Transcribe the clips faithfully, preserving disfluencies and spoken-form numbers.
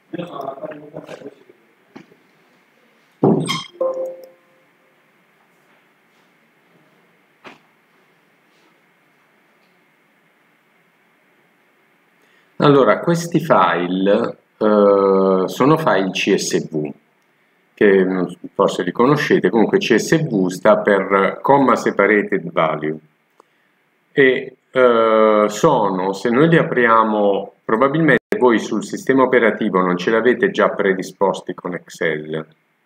Allora, questi file eh, sono file C S V, che forse li conoscete. Comunque C S V sta per Comma Separated Value, e eh, sono, se noi li apriamo, probabilmente voi sul sistema operativo non ce l'avete già predisposti con Excel,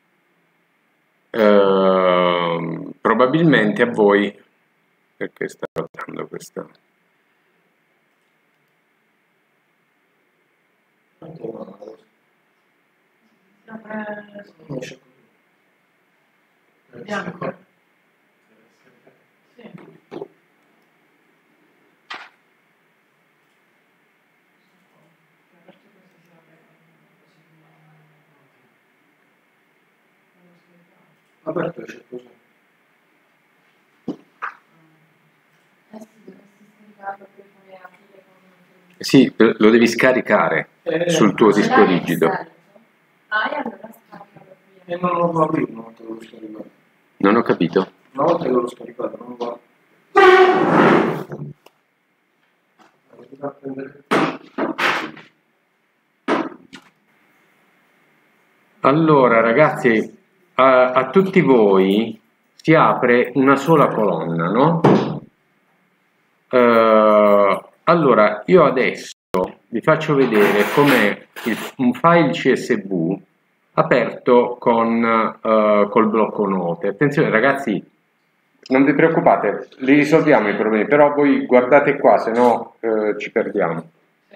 eh, probabilmente a voi, perché sta rotando questa... Bianca. Sì. Aperto c'è così. Sì, lo devi scaricare eh, sul tuo disco rigido. Ah, e allora scaricalo qui. E non lo può aprire una volta che l'ho scaricato. Non ho capito. Una volta che l'ho scaricato, non lo va. Allora, ragazzi, a, a tutti voi si apre una sola colonna, no? Uh, allora, io adesso vi faccio vedere com'è un file C S V aperto con uh, col blocco note. Attenzione, ragazzi, non vi preoccupate, li risolviamo i problemi, però voi guardate qua, se no uh, ci perdiamo.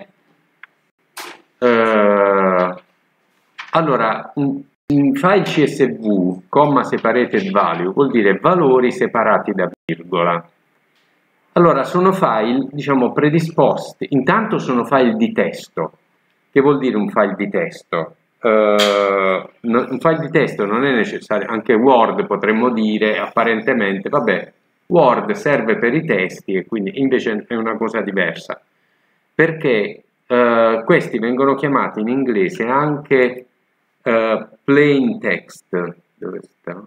Uh, allora, un, un file C S V, comma separated value, vuol dire valori separati da virgola. Allora, sono file, diciamo, predisposti. Intanto sono file di testo. Che vuol dire un file di testo? Uh, no, un file di testo non è necessario, anche Word potremmo dire, apparentemente, vabbè, Word serve per i testi e quindi invece è una cosa diversa. Perché uh, questi vengono chiamati in inglese anche uh, plain text. Dove sta?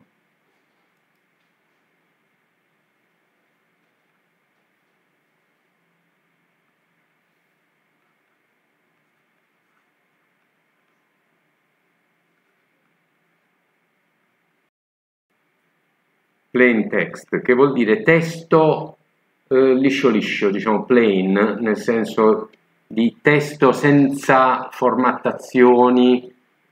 Plain text, che vuol dire testo eh, liscio liscio, diciamo plain, nel senso di testo senza formattazioni,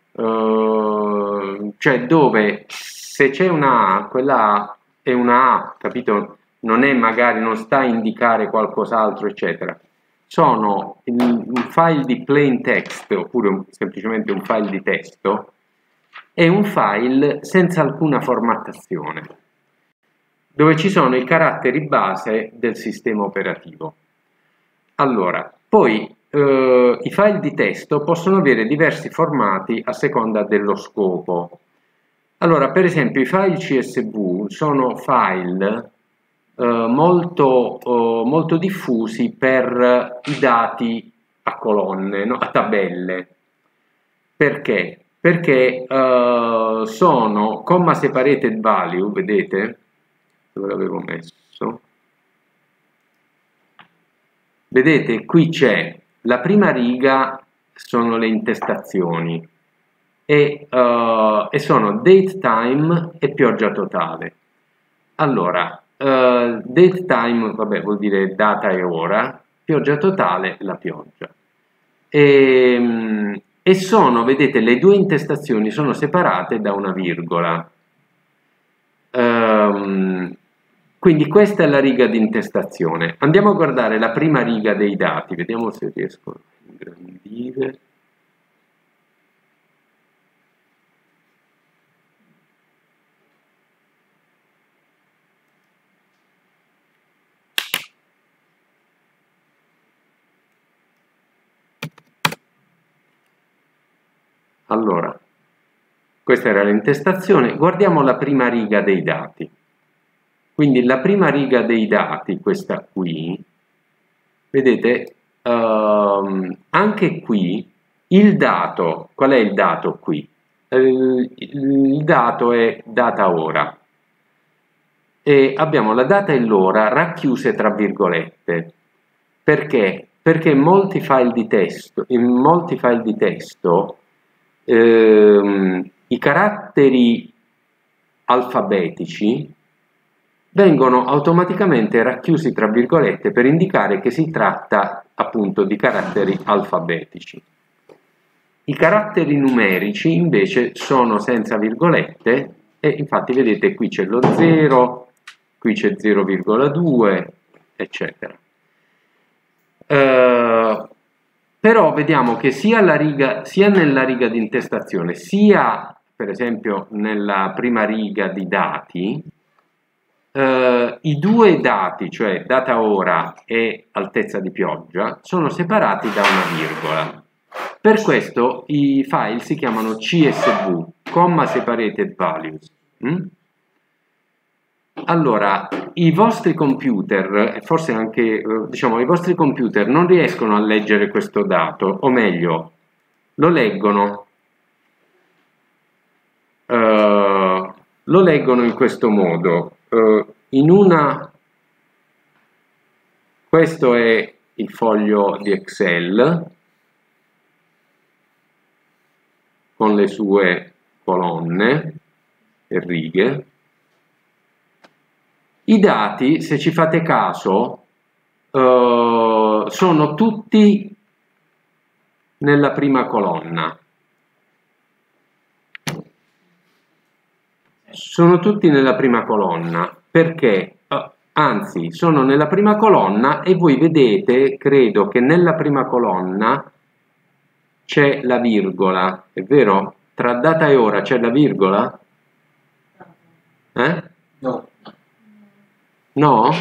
eh, cioè dove se c'è una A, quella A è una A, capito? Non è magari, non sta a indicare qualcos'altro, eccetera. Sono in, un file di plain text, oppure un, semplicemente un file di testo, è un file senza alcuna formattazione, dove ci sono i caratteri base del sistema operativo. Allora, poi eh, i file di testo possono avere diversi formati a seconda dello scopo. Allora, per esempio, i file C S V sono file eh, molto, eh, molto diffusi per i dati a colonne, no? A tabelle. Perché? Perché eh, sono comma separated value, vedete? Dove l'avevo messo? Vedete, qui c'è la prima riga, sono le intestazioni e, uh, e sono date time e pioggia totale. Allora, uh, date time, vabbè, vuol dire data e ora, pioggia totale, la pioggia. E, e sono, vedete, le due intestazioni sono separate da una virgola. Um, Quindi questa è la riga di intestazione. Andiamo a guardare la prima riga dei dati, vediamo se riesco a ingrandire. Allora, questa era l'intestazione. Guardiamo la prima riga dei dati. Quindi la prima riga dei dati, questa qui, vedete, um, anche qui Il dato, qual è il dato qui? Il, il dato è data ora e abbiamo la data e l'ora racchiuse tra virgolette. Perché? Perché molti file di testo, in molti file di testo ehm, i caratteri alfabetici vengono automaticamente racchiusi tra virgolette per indicare che si tratta appunto di caratteri alfabetici. I caratteri numerici invece sono senza virgolette e infatti vedete qui c'è lo zero, qui c'è zero virgola due, eccetera. Uh, però vediamo che sia, la riga, sia nella riga di intestazione sia per esempio nella prima riga di dati uh, i due dati, cioè data ora e altezza di pioggia, sono separati da una virgola. Per questo i file si chiamano C S V, comma separated values. Mm? Allora, i vostri computer, e forse anche, diciamo, i vostri computer non riescono a leggere questo dato, o meglio, lo leggono, uh, lo leggono in questo modo. Uh, in una, questo è il foglio di Excel, con le sue colonne e righe. I dati, se ci fate caso, uh, sono tutti nella prima colonna. Sono tutti nella prima colonna perché, uh, anzi, sono nella prima colonna e voi vedete, credo che nella prima colonna c'è la virgola, è vero? Tra data e ora c'è la virgola? Eh? No. No?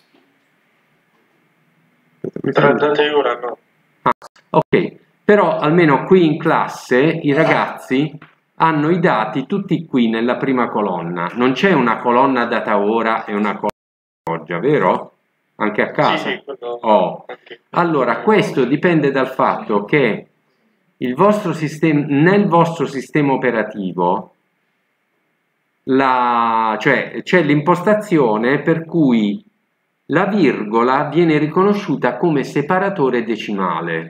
Tra data e ora no. Ah, ok, però almeno qui in classe i ragazzi hanno i dati tutti qui nella prima colonna. Non c'è una colonna data ora e una colonna pioggia, vero? Anche a casa? Sì, sì, quello... Oh. Allora, questo dipende dal fatto che il vostro sistema, nel vostro sistema operativo la, cioè, c'è l'impostazione per cui la virgola viene riconosciuta come separatore decimale.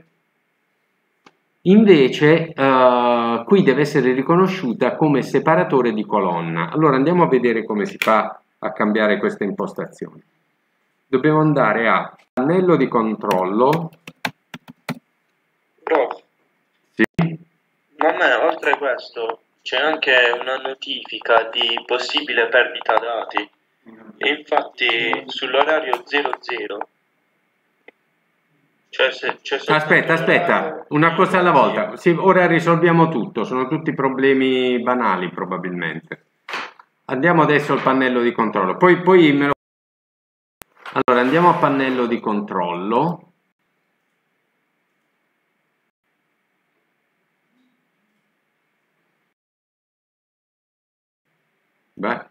Invece uh, qui deve essere riconosciuta come separatore di colonna. Allora andiamo a vedere come si fa a cambiare questa impostazione. Dobbiamo andare a pannello di controllo. Prof. Sì. Ma a me, oltre a questo, c'è anche una notifica di possibile perdita dati. E infatti sull'orario zero zero, cioè se c'è aspetta, aspetta, una cosa alla volta. Sì, ora risolviamo tutto, sono tutti problemi banali probabilmente. Andiamo adesso al pannello di controllo. Poi, poi me lo... Allora, andiamo a pannello di controllo. Beh.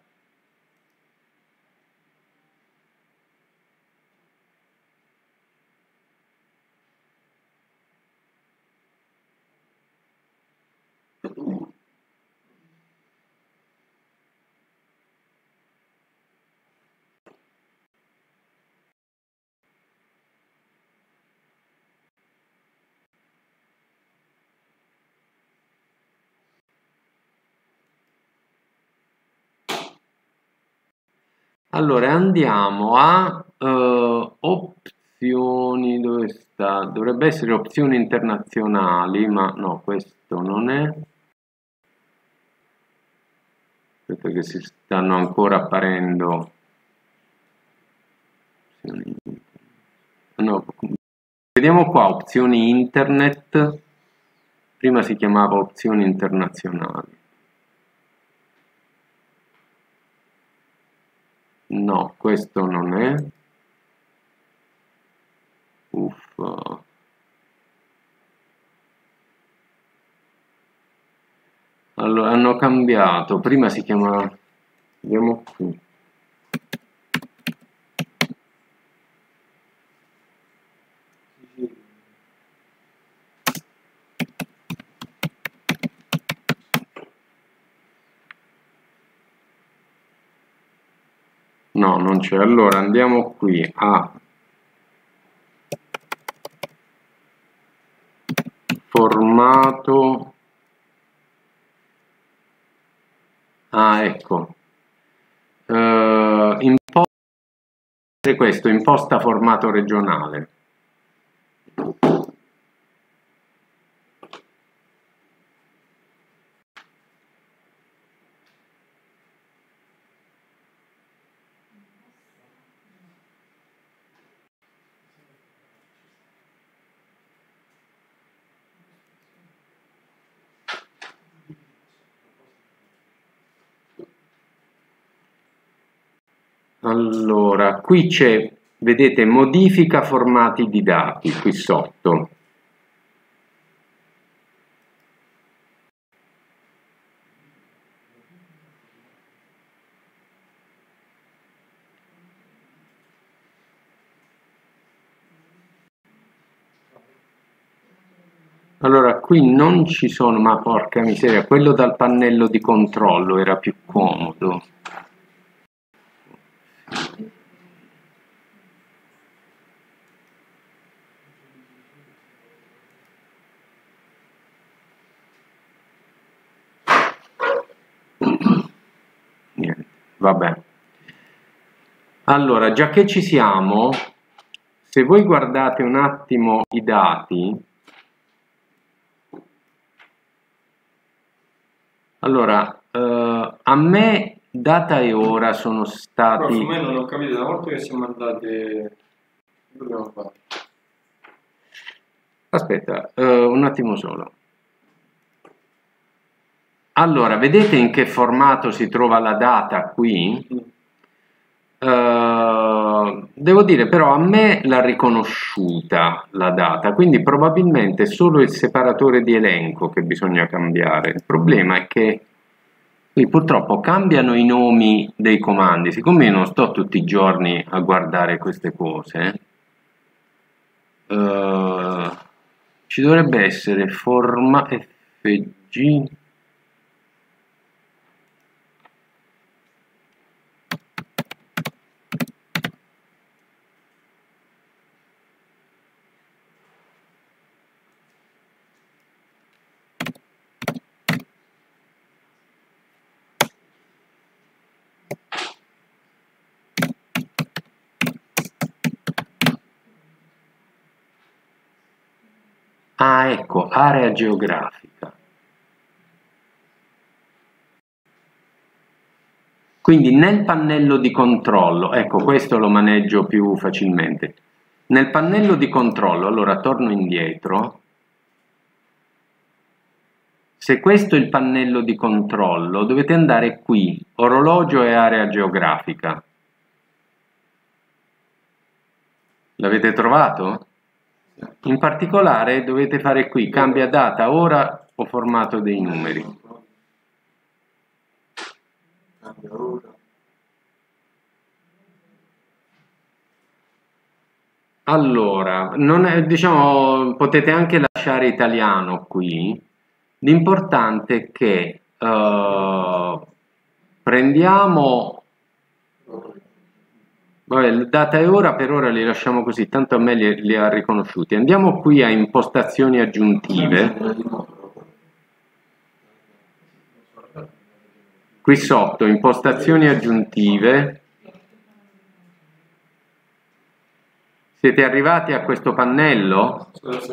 Allora andiamo a uh, opzioni, dove sta? Dovrebbe essere opzioni internazionali, ma no, questo non è. Aspetta che si stanno ancora apparendo. No, vediamo qua, opzioni internet. Prima si chiamava opzioni internazionali. No, questo non è. Uffa. Allora, hanno cambiato. Prima si chiamava... Vediamo qui. no, non c'è. Allora andiamo qui a formato. Ah, ecco. Uh, imposta, questo, imposta formato regionale. Allora, qui c'è, vedete, modifica formati di dati, qui sotto. Allora, qui non ci sono, ma porca miseria, quello dal pannello di controllo era più comodo. Niente, vabbè. Allora, già che ci siamo, se voi guardate un attimo i dati, allora, eh, a me data e ora sono stati... Però su me non ho capito, una volta che siamo andati... Che dobbiamo fare? Aspetta, eh, un attimo solo. Allora, vedete in che formato si trova la data qui? Mm. Uh, devo dire però a me l'ha riconosciuta la data, quindi probabilmente è solo il separatore di elenco che bisogna cambiare. Il problema è che qui purtroppo cambiano i nomi dei comandi, siccome io non sto tutti i giorni a guardare queste cose, uh, ci dovrebbe essere forma fg. Ah, ecco, area geografica. Quindi nel pannello di controllo, ecco, questo lo maneggio più facilmente. Nel pannello di controllo, allora torno indietro. Se questo è il pannello di controllo, dovete andare qui, orologio e area geografica. L'avete trovato? In particolare dovete fare qui, cambia data, ora o formato dei numeri. Allora, non è, diciamo, potete anche lasciare italiano qui. L'importante è che uh, prendiamo... Vabbè, data e ora per ora li lasciamo così, tanto a me li, li ha riconosciuti. Andiamo qui a impostazioni aggiuntive. Qui sotto, impostazioni aggiuntive. Siete arrivati a questo pannello?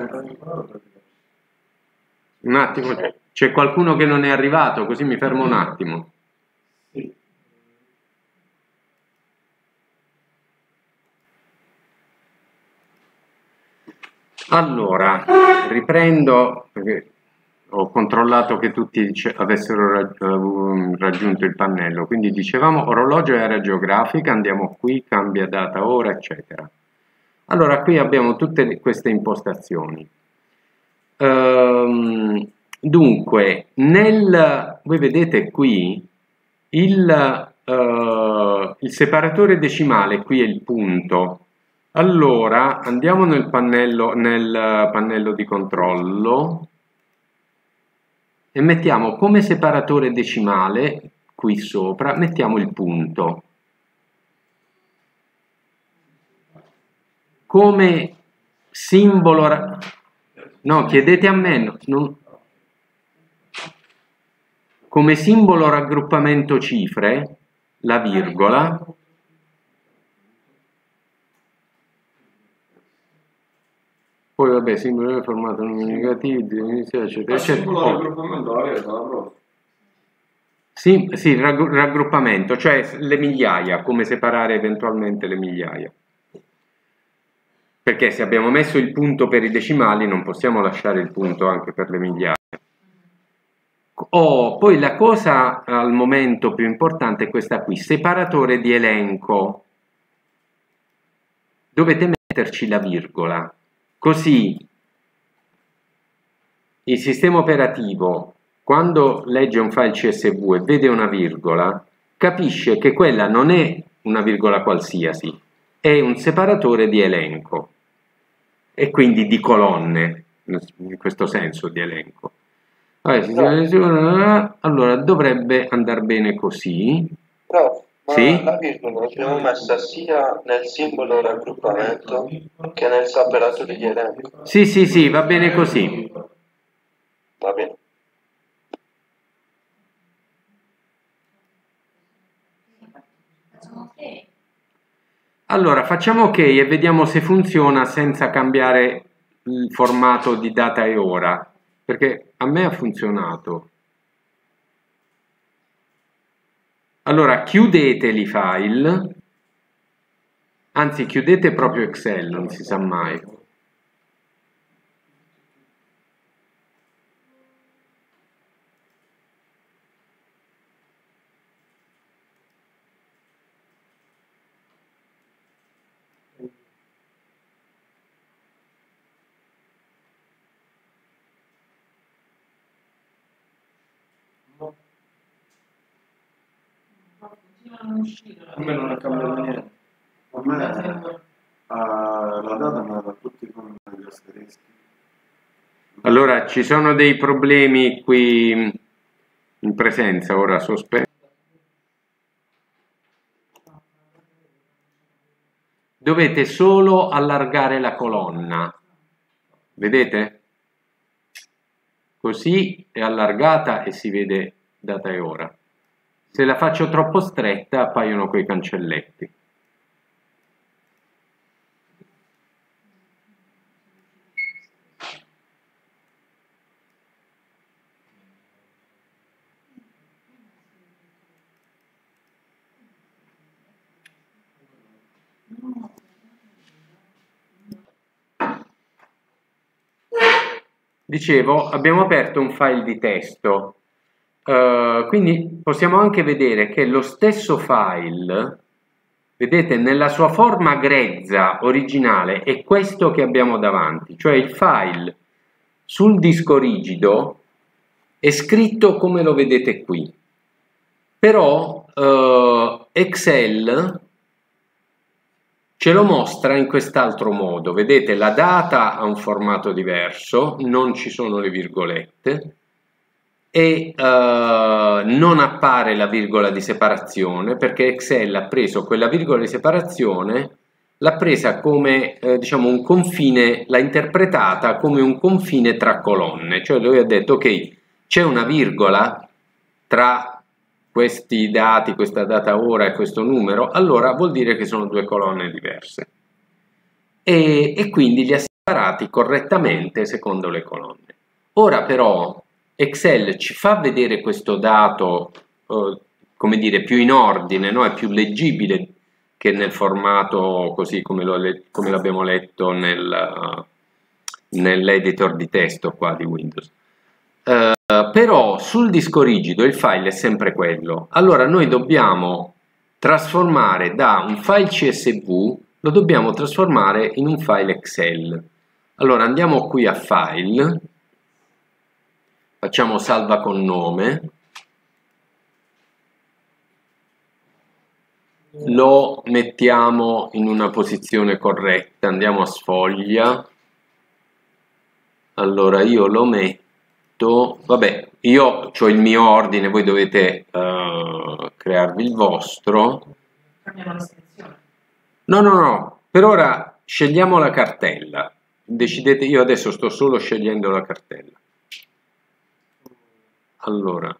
Un attimo, c'è qualcuno che non è arrivato, così mi fermo un attimo. Allora, riprendo, perché ho controllato che tutti avessero raggiunto il pannello, quindi dicevamo orologio e area geografica, andiamo qui, cambia data, ora, eccetera. Allora, qui abbiamo tutte queste impostazioni. Ehm, dunque, nel, voi vedete qui, il, uh, il separatore decimale, qui è il punto. Allora, andiamo nel pannello, nel pannello di controllo e mettiamo come separatore decimale, qui sopra, mettiamo il punto. come simbolo, ra- no, chiedete a me, no, non- come simbolo raggruppamento cifre, la virgola, poi vabbè, simbolo del formato numeri negativi, eccetera, eccetera, Il simbolo eccetera. raggruppamento la realtà, però. Sì, sì, raggru- raggruppamento, cioè le migliaia, come separare eventualmente le migliaia. Perché se abbiamo messo il punto per i decimali non possiamo lasciare il punto anche per le migliaia. Oh, poi la cosa al momento più importante è questa qui, separatore di elenco. Dovete metterci la virgola, così il sistema operativo, quando legge un file C S V e vede una virgola, capisce che quella non è una virgola qualsiasi, è un separatore di elenco e quindi di colonne, in questo senso di elenco. Allora dovrebbe andare bene così. Prof, ma Sì? la virgola l'abbiamo messa sia nel simbolo raggruppamento che nel separatore di elenco. Sì, sì, sì, va bene così. Va bene. Facciamo ok. Allora facciamo ok e vediamo se funziona senza cambiare il formato di data e ora, perché a me ha funzionato. Allora chiudeteli i file, anzi chiudete proprio Excel, non si sa mai. Continuano a non uscire. A me non è cambiato niente. A me uh, la data mi da tutti con gli asterischi. Allora ci sono dei problemi qui in presenza, ora sospetto. Dovete solo allargare la colonna, vedete? Così è allargata e si vede data e ora. Se la faccio troppo stretta appaiono quei cancelletti. Dicevo, abbiamo aperto un file di testo, uh, quindi possiamo anche vedere che lo stesso file, vedete, nella sua forma grezza originale è questo che abbiamo davanti, cioè il file sul disco rigido è scritto come lo vedete qui, però uh, Excel ce lo mostra in quest'altro modo, vedete la data ha un formato diverso, non ci sono le virgolette e uh, non appare la virgola di separazione perché Excel ha preso quella virgola di separazione, l'ha presa come eh, diciamo un confine, l'ha interpretata come un confine tra colonne, cioè lui ha detto ok, c'è una virgola tra questi dati, questa data ora e questo numero, allora vuol dire che sono due colonne diverse e, e quindi li ha separati correttamente secondo le colonne. Ora però Excel ci fa vedere questo dato eh, come dire più in ordine, no? È più leggibile che nel formato così come, lo, come l'abbiamo letto nel, nell'editor di testo qua di Windows. Uh, però sul disco rigido il file è sempre quello, allora noi dobbiamo trasformare da un file C S V, lo dobbiamo trasformare in un file Excel. Allora andiamo qui a file, facciamo salva con nome, lo mettiamo in una posizione corretta, andiamo a sfoglia, allora io lo metto, vabbè, io ho il mio ordine, voi dovete uh, crearvi il vostro. Cambiamo la selezione. No, no, no, per ora scegliamo la cartella. Decidete, io adesso sto solo scegliendo la cartella. Allora,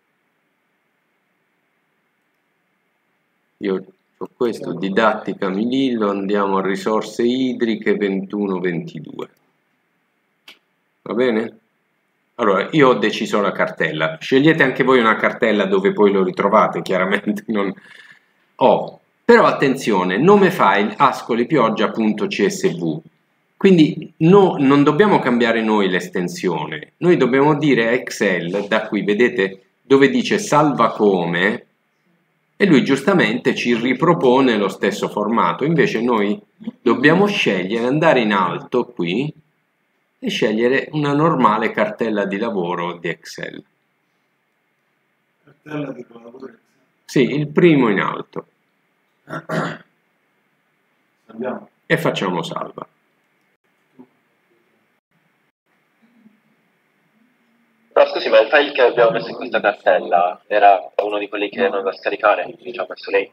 io ho questo, didattica Milillo, andiamo a risorse idriche ventuno ventidue. Va bene? Allora, io ho deciso la cartella. Scegliete anche voi una cartella dove poi lo ritrovate, chiaramente. Non... Oh, però attenzione, nome file ascolipioggia.csv. Quindi no, non dobbiamo cambiare noi l'estensione. Noi dobbiamo dire a Excel, da qui vedete dove dice salva come, e lui giustamente ci ripropone lo stesso formato. Invece noi dobbiamo scegliere, andare in alto qui, e scegliere una normale cartella di lavoro di Excel. Cartella di lavoro. Sì, il primo in alto. Andiamo. E facciamo salva. No, scusi, ma il file che abbiamo messo in questa cartella era uno di quelli che non da scaricare, che ci ha messo lei?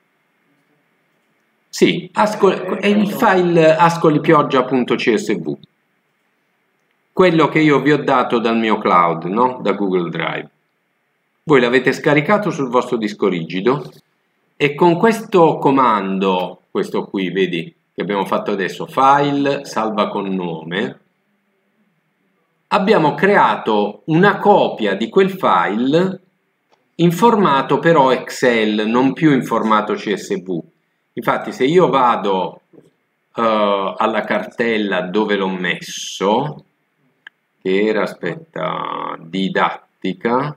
Sì, è il file ascolipioggia.csv. Quello che io vi ho dato dal mio cloud, no? Da Google Drive. Voi l'avete scaricato sul vostro disco rigido e con questo comando, questo qui, vedi, che abbiamo fatto adesso, file salva con nome, abbiamo creato una copia di quel file in formato però Excel, non più in formato C S V. Infatti se io vado uh, alla cartella dove l'ho messo, che era, aspetta, didattica,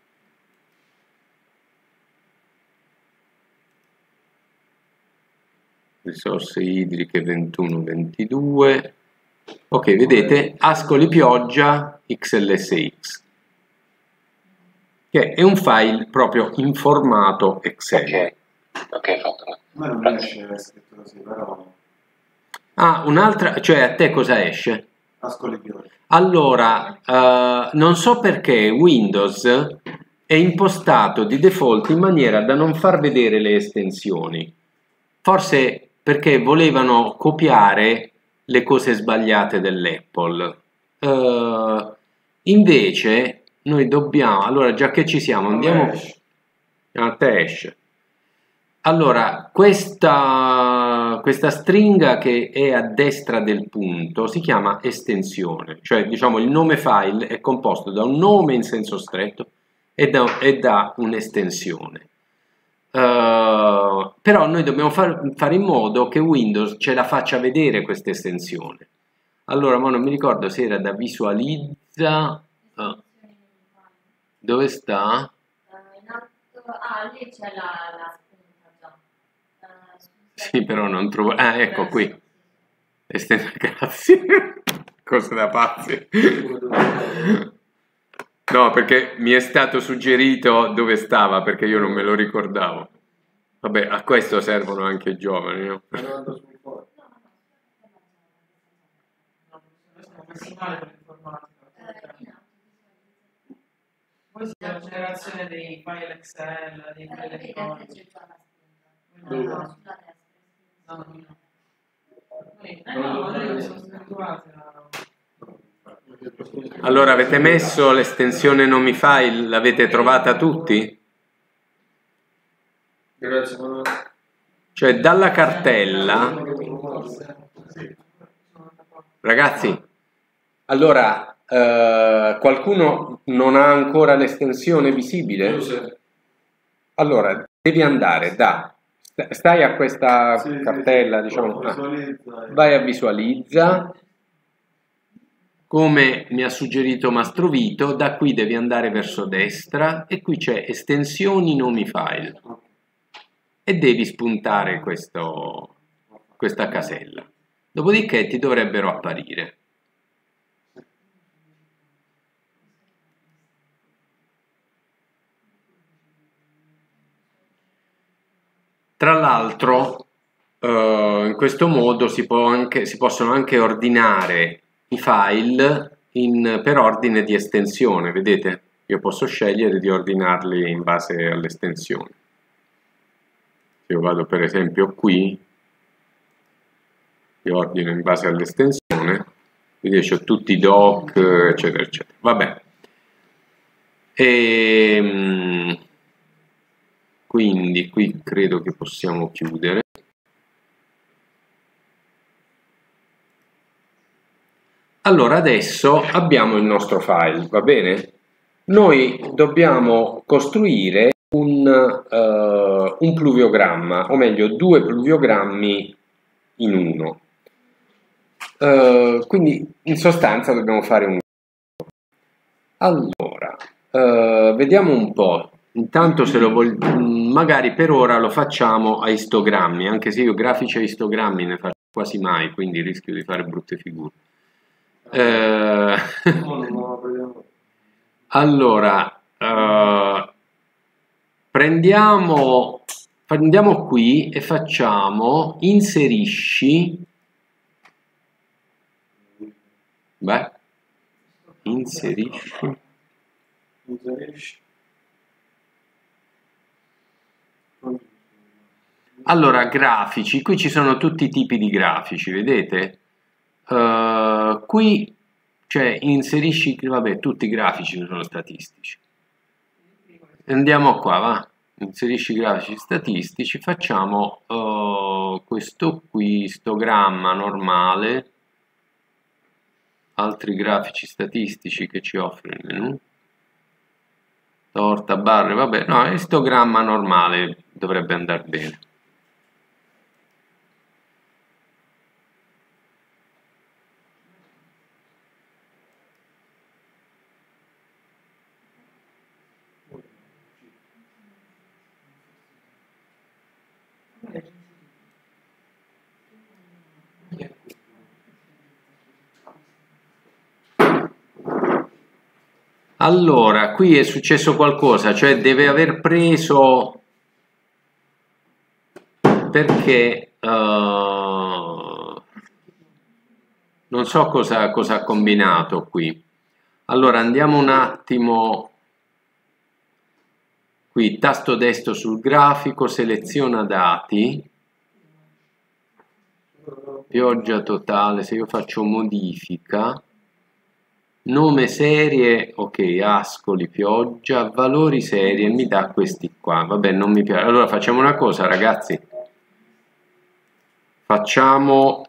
risorse idriche ventuno ventidue, ok, vedete, Ascoli Pioggia X L S X, che è un file proprio in formato Excel. Ok, ok, fatto. A me non esce scritto così, però... Ah, un'altra, cioè a te cosa esce? Ascoli Pioggia. Allora, uh, non so perché Windows è impostato di default in maniera da non far vedere le estensioni. Forse perché volevano copiare le cose sbagliate dell'Apple. Uh, invece noi dobbiamo, allora già che ci siamo, andiamo a te esce. Allora, questa, questa stringa che è a destra del punto si chiama estensione, cioè diciamo il nome file è composto da un nome in senso stretto e da, e da un'estensione. Uh, però noi dobbiamo far, fare in modo che Windows ce la faccia vedere questa estensione. Allora, ma non mi ricordo se era da visualizza. Uh, dove sta? In alto, ah, lì c'è la, la spunta già. Sì, però non trovo. Ah, ecco qui. Esten... Grazie. Cose da pazzi. No, perché mi è stato suggerito dove stava, perché io non me lo ricordavo. Vabbè, a questo servono anche i giovani, no? Poi c'è la generazione dei file Excel, dei file elettronici. No, no, sulla destra. No, no. Eh no, noi siamo abituati a... Allora, avete messo l'estensione nomi file? L'avete trovata tutti? Grazie. Cioè, dalla cartella... Ragazzi, allora, eh, qualcuno non ha ancora l'estensione visibile? Allora, devi andare da... Stai a questa Sì, cartella, sì, diciamo, ah, visualizza. vai a visualizza, come mi ha suggerito Mastrovito, da qui devi andare verso destra e qui c'è estensioni nomi file e devi spuntare questo, questa casella. Dopodiché ti dovrebbero apparire. Tra l'altro, eh, in questo modo si, può anche, si possono anche ordinare i file in, per ordine di estensione, vedete? Io posso scegliere di ordinarli in base all'estensione. Se io vado per esempio qui, li ordino in base all'estensione, quindi ho tutti i doc, eccetera, eccetera. Vabbè. E, quindi qui credo che possiamo chiudere. Allora adesso abbiamo il nostro file, va bene? Noi dobbiamo costruire un, uh, un pluviogramma, o meglio due pluviogrammi in uno. Uh, quindi in sostanza dobbiamo fare un... Allora, uh, vediamo un po'. Intanto se lo voglio, magari per ora lo facciamo a istogrammi, anche se io grafici a istogrammi ne faccio quasi mai, quindi rischio di fare brutte figure. Eh, allora uh, prendiamo andiamo qui e facciamo inserisci beh inserisci Inserisci. allora grafici, qui ci sono tutti i tipi di grafici, vedete? Uh, qui cioè inserisci, vabbè, tutti i grafici sono statistici. Andiamo qua, va, inserisci grafici statistici, facciamo uh, questo qui, istogramma normale, altri grafici statistici che ci offre il menu, torta, barre, vabbè, no, istogramma normale dovrebbe andare bene. Allora, qui è successo qualcosa, cioè deve aver preso perché uh, non so cosa, cosa ha combinato qui. Allora andiamo un attimo qui, tasto destro sul grafico, seleziona dati, pioggia totale, se io faccio modifica, nome serie, ok, Ascoli, pioggia, valori serie, mi dà questi qua, vabbè non mi piace. Allora facciamo una cosa ragazzi, facciamo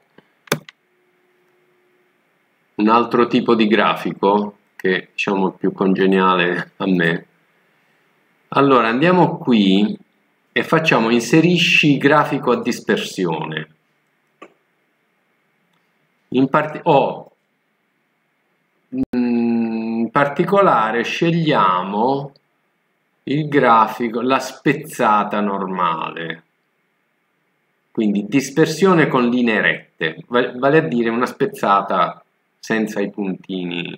un altro tipo di grafico che diciamo più congeniale a me. Allora andiamo qui e facciamo inserisci grafico a dispersione. In parte oh, in particolare scegliamo il grafico, la spezzata normale, quindi dispersione con linee rette, vale a dire una spezzata senza i puntini.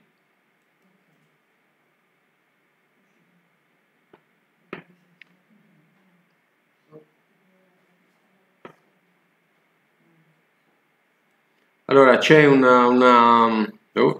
Allora c'è una, una oh,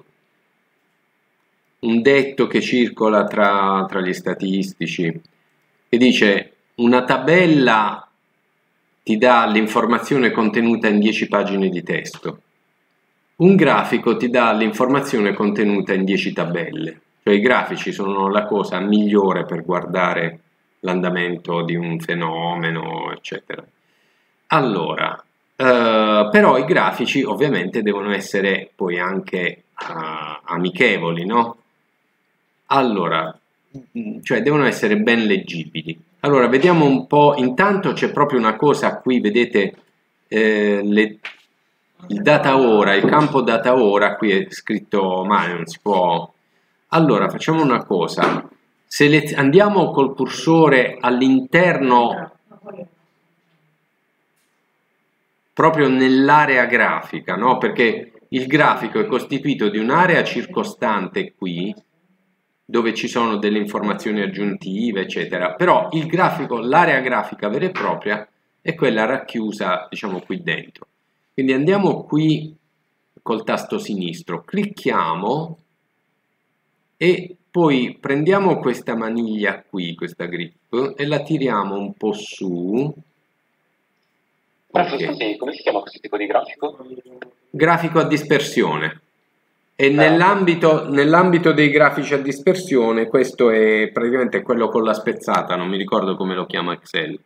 un detto che circola tra, tra gli statistici che dice una tabella ti dà l'informazione contenuta in dieci pagine di testo, un grafico ti dà l'informazione contenuta in dieci tabelle, cioè i grafici sono la cosa migliore per guardare l'andamento di un fenomeno, eccetera. Allora, Uh, però i grafici ovviamente devono essere poi anche uh, amichevoli, no? Allora, cioè devono essere ben leggibili. Allora, vediamo un po', intanto c'è proprio una cosa qui, vedete, eh, le, il data ora, il campo data ora, qui è scritto male, non si può... Allora, facciamo una cosa, Selez- andiamo col cursore all'interno... proprio nell'area grafica, no? Perché il grafico è costituito di un'area circostante qui, dove ci sono delle informazioni aggiuntive, eccetera, però il grafico, l'area grafica vera e propria è quella racchiusa, diciamo, qui dentro. Quindi andiamo qui col tasto sinistro, clicchiamo e poi prendiamo questa maniglia qui, questa grip, e la tiriamo un po' su, Adesso Ok. scusi, come si chiama questo tipo di grafico? Grafico a dispersione. E Eh, nell'ambito nell'ambito dei grafici a dispersione, questo è praticamente quello con la spezzata, non mi ricordo come lo chiama Excel.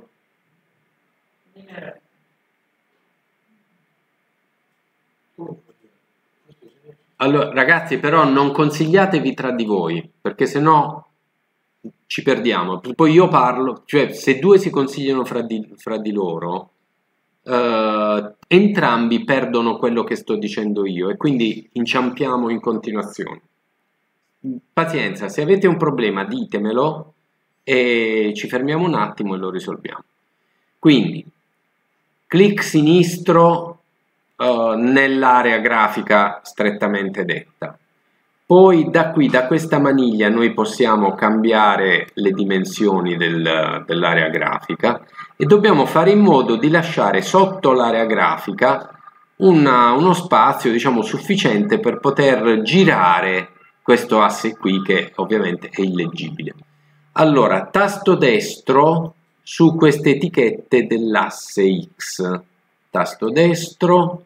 Allora, ragazzi, però non consigliatevi tra di voi, perché sennò ci perdiamo. Poi io parlo, cioè se due si consigliano fra di, fra di loro, eh, entrambi perdono quello che sto dicendo io e quindi inciampiamo in continuazione. Pazienza, se avete un problema ditemelo e ci fermiamo un attimo e lo risolviamo. Quindi, clic sinistro eh, nell'area grafica strettamente detta. Poi da qui, da questa maniglia, noi possiamo cambiare le dimensioni del, dell'area grafica e dobbiamo fare in modo di lasciare sotto l'area grafica una, uno spazio, diciamo, sufficiente per poter girare questo asse qui, che ovviamente è illeggibile. Allora, tasto destro su queste etichette dell'asse X, tasto destro,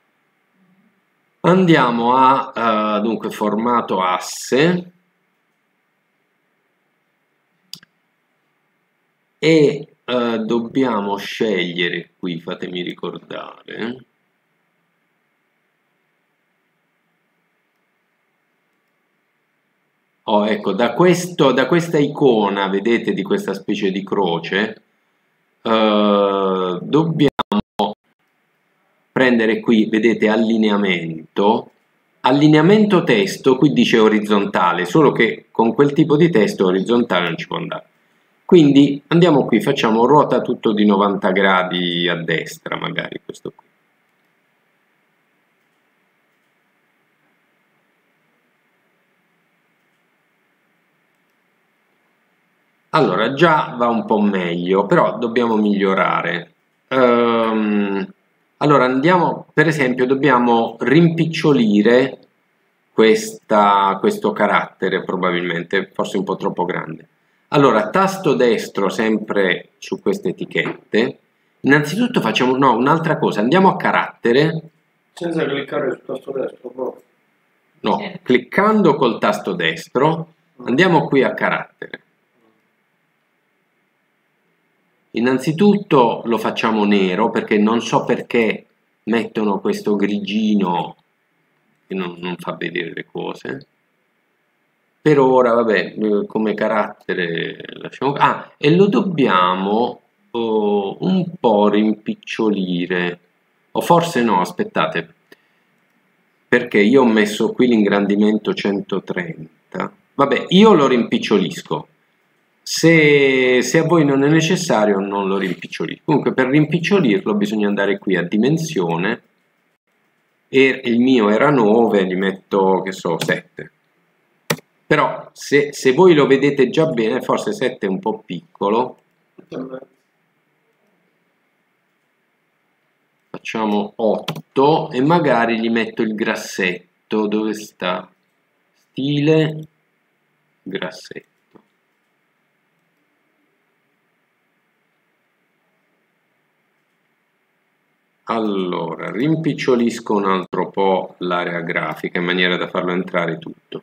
andiamo a uh, dunque formato asse e uh, dobbiamo scegliere qui, fatemi ricordare, oh, ecco, da, questo, da questa icona, vedete, di questa specie di croce, uh, dobbiamo prendere qui, vedete, allineamento, allineamento testo, qui dice orizzontale, solo che con quel tipo di testo orizzontale non ci può andare. Quindi andiamo qui, facciamo ruota tutto di novanta gradi a destra, magari questo qui. Allora, già va un po' meglio, però dobbiamo migliorare. Um, allora, andiamo, per esempio, dobbiamo rimpicciolire questa, questo carattere, probabilmente, forse un po' troppo grande. Allora, tasto destro sempre su queste etichette. Innanzitutto facciamo, no, un'altra cosa, andiamo a carattere. Senza cliccare sul tasto destro, proprio. No, cliccando col tasto destro, andiamo qui a carattere. Innanzitutto lo facciamo nero perché non so perché mettono questo grigino che non, non fa vedere le cose. Per ora, vabbè, come carattere lasciamo. Ah, e lo dobbiamo oh, un po' rimpicciolire. O forse no, aspettate. Perché io ho messo qui l'ingrandimento centotrenta. Vabbè, io lo rimpicciolisco. Se, se a voi non è necessario non lo rimpicciolisco. Comunque per rimpicciolirlo bisogna andare qui a dimensione e il mio era nove, gli metto, che so, sette. Però se, se voi lo vedete già bene, forse sette è un po' piccolo. Facciamo otto e magari gli metto il grassetto. Dove sta? Stile, grassetto. Allora, rimpicciolisco un altro po' l'area grafica in maniera da farlo entrare tutto.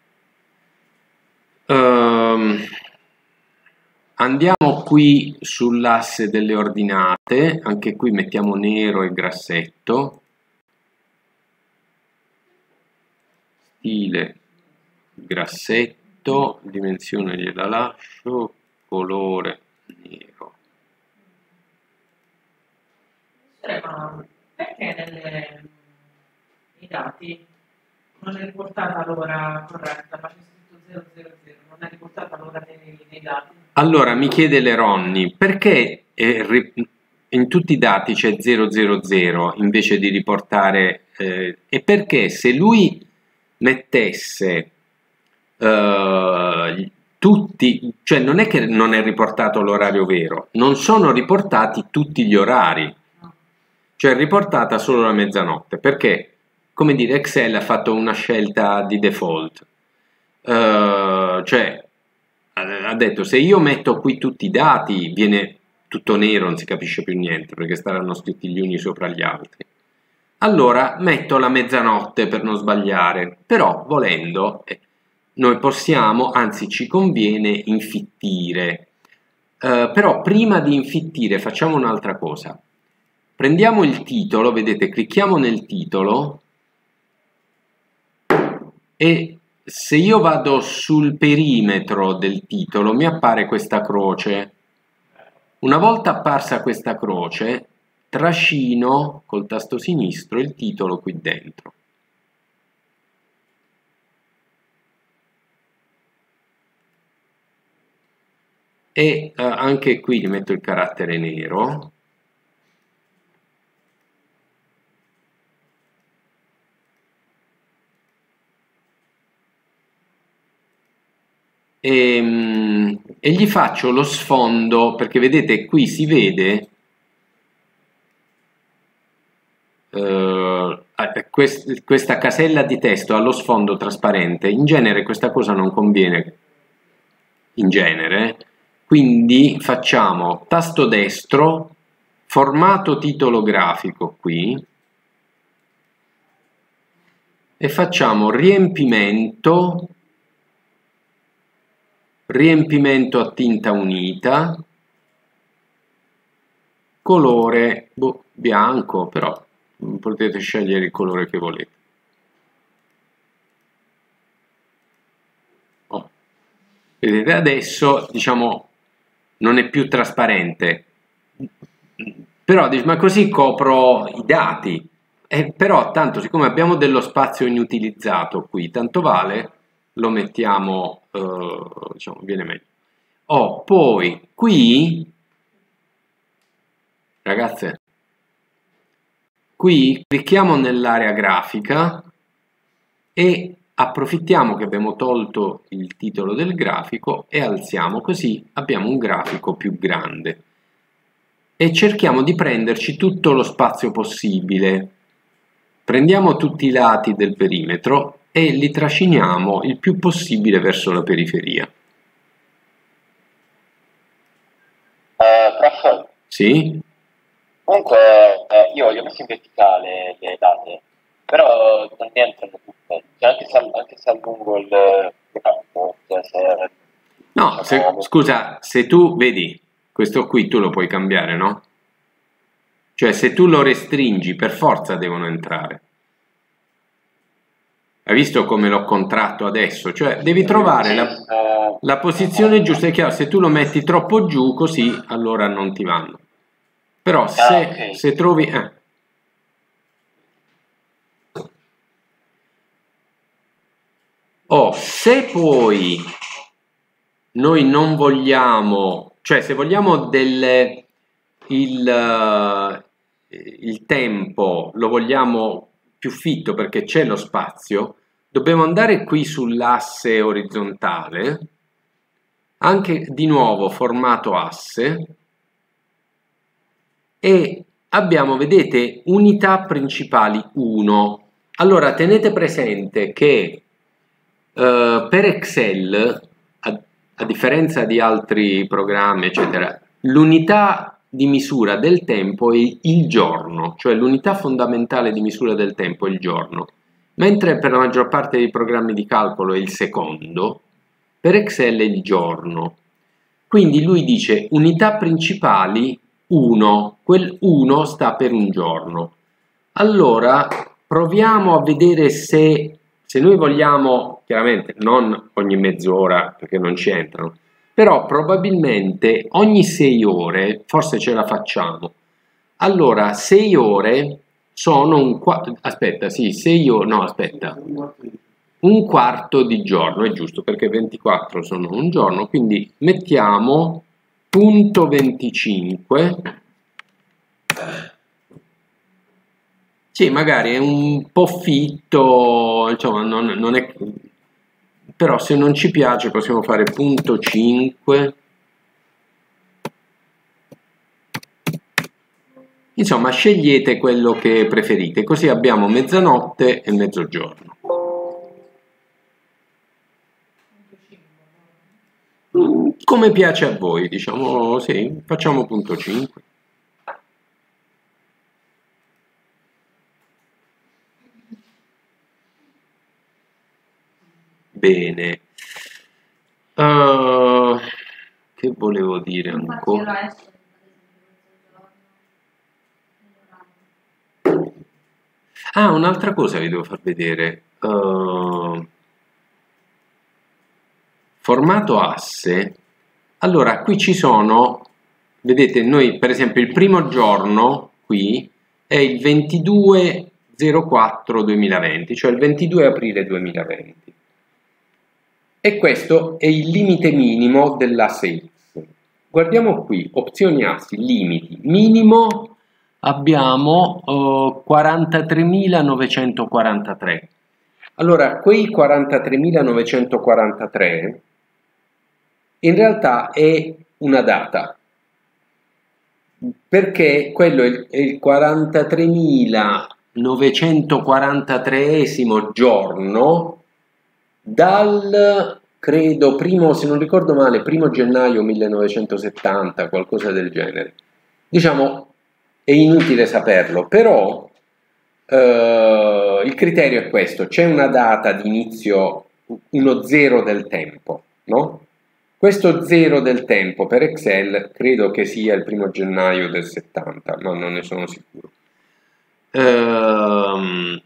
Um, andiamo qui sull'asse delle ordinate, anche qui mettiamo nero e grassetto. Stile, grassetto, dimensione gliela lascio, colore nero. Ma perché nelle, nei dati non è riportata l'ora corretta, ma c'è scritto zero zero zero, non è riportata l'ora nei, nei dati? Allora mi chiede Leronni, perché eh, in tutti i dati c'è zero zero zero invece di riportare, eh, e perché se lui mettesse eh, tutti, cioè non è che non è riportato l'orario vero, non sono riportati tutti gli orari. Cioè è riportata solo la mezzanotte, perché, come dire, Excel ha fatto una scelta di default, uh, cioè ha detto se io metto qui tutti i dati viene tutto nero, non si capisce più niente perché staranno scritti gli uni sopra gli altri. Allora metto la mezzanotte per non sbagliare, però volendo eh, noi possiamo, anzi ci conviene infittire. Uh, però prima di infittire facciamo un'altra cosa. Prendiamo il titolo, vedete, clicchiamo nel titolo e se io vado sul perimetro del titolo mi appare questa croce. Una volta apparsa questa croce, trascino col tasto sinistro il titolo qui dentro. E eh, anche qui gli metto il carattere nero. E, e gli faccio lo sfondo, perché vedete qui si vede eh, quest, questa casella di testo ha lo sfondo trasparente. In genere questa cosa non conviene, in genere, quindi facciamo tasto destro, formato titolo grafico qui e facciamo riempimento, riempimento a tinta unita, colore boh, bianco, però potete scegliere il colore che volete. Oh. Vedete, adesso diciamo non è più trasparente, però dici, ma così copro i dati, eh, però tanto siccome abbiamo dello spazio inutilizzato qui, tanto vale, lo mettiamo, eh, diciamo, viene meglio. Oh, poi qui, ragazze, qui clicchiamo nell'area grafica e approfittiamo che abbiamo tolto il titolo del grafico e alziamo, così abbiamo un grafico più grande e cerchiamo di prenderci tutto lo spazio possibile. Prendiamo tutti i lati del perimetro e li trasciniamo il più possibile verso la periferia. Uh, prof. Sì? Comunque eh, io li ho messi in verticale le date, però non mi entrano tutte, cioè, anche, se, anche se allungo il campo. Cioè se, no, se, scusa, se tu vedi, questo qui tu lo puoi cambiare, no? Cioè se tu lo restringi per forza devono entrare. Hai visto come l'ho contratto adesso? Cioè devi trovare la, la posizione giusta. È chiaro, se tu lo metti troppo giù così allora non ti vanno. Però se, ah, okay. se trovi... Eh. Oh, se poi noi non vogliamo, cioè se vogliamo del, il, il tempo, lo vogliamo più fitto perché c'è lo spazio, dobbiamo andare qui sull'asse orizzontale, anche di nuovo formato asse, e abbiamo, vedete, unità principali uno. Allora tenete presente che uh, per Excel, a, a differenza di altri programmi eccetera, l'unità di misura del tempo è il giorno, cioè l'unità fondamentale di misura del tempo è il giorno, mentre per la maggior parte dei programmi di calcolo è il secondo, per Excel è il giorno. Quindi lui dice unità principali uno, quel uno sta per un giorno. Allora proviamo a vedere se, se noi vogliamo, chiaramente non ogni mezz'ora perché non ci entrano, però probabilmente ogni sei ore forse ce la facciamo. Allora sei ore sono un quarto, aspetta, sì, sei ore, no aspetta, un quarto di giorno, è giusto perché ventiquattro sono un giorno, quindi mettiamo punto venticinque, sì, magari è un po' fitto, insomma, non, non è, però se non ci piace possiamo fare punto cinque, insomma scegliete quello che preferite, così abbiamo mezzanotte e mezzogiorno. come piace a voi, diciamo, sì, facciamo punto cinque. Bene. Uh, che volevo dire ancora? Ah, un'altra cosa vi devo far vedere. Uh, formato asse. Allora, qui ci sono, vedete, noi per esempio il primo giorno qui è il ventidue zero quattro duemilaventi, cioè il ventidue aprile duemilaventi. E questo è il limite minimo dell'asse X. Guardiamo qui, opzioni assi, limiti, minimo abbiamo uh, quarantatremilanovecentoquarantatré. Allora, quei quarantatremilanovecentoquarantatré in realtà è una data, perché quello è il, il quarantatremilanovecentoquarantatreesimo giorno dal, credo, primo, se non ricordo male, primo gennaio millenovecentosettanta, qualcosa del genere. Diciamo, è inutile saperlo, però eh, il criterio è questo, c'è una data di inizio, uno zero del tempo, no? Questo zero del tempo per Excel credo che sia il primo gennaio del settanta, ma non ne sono sicuro. Ehm...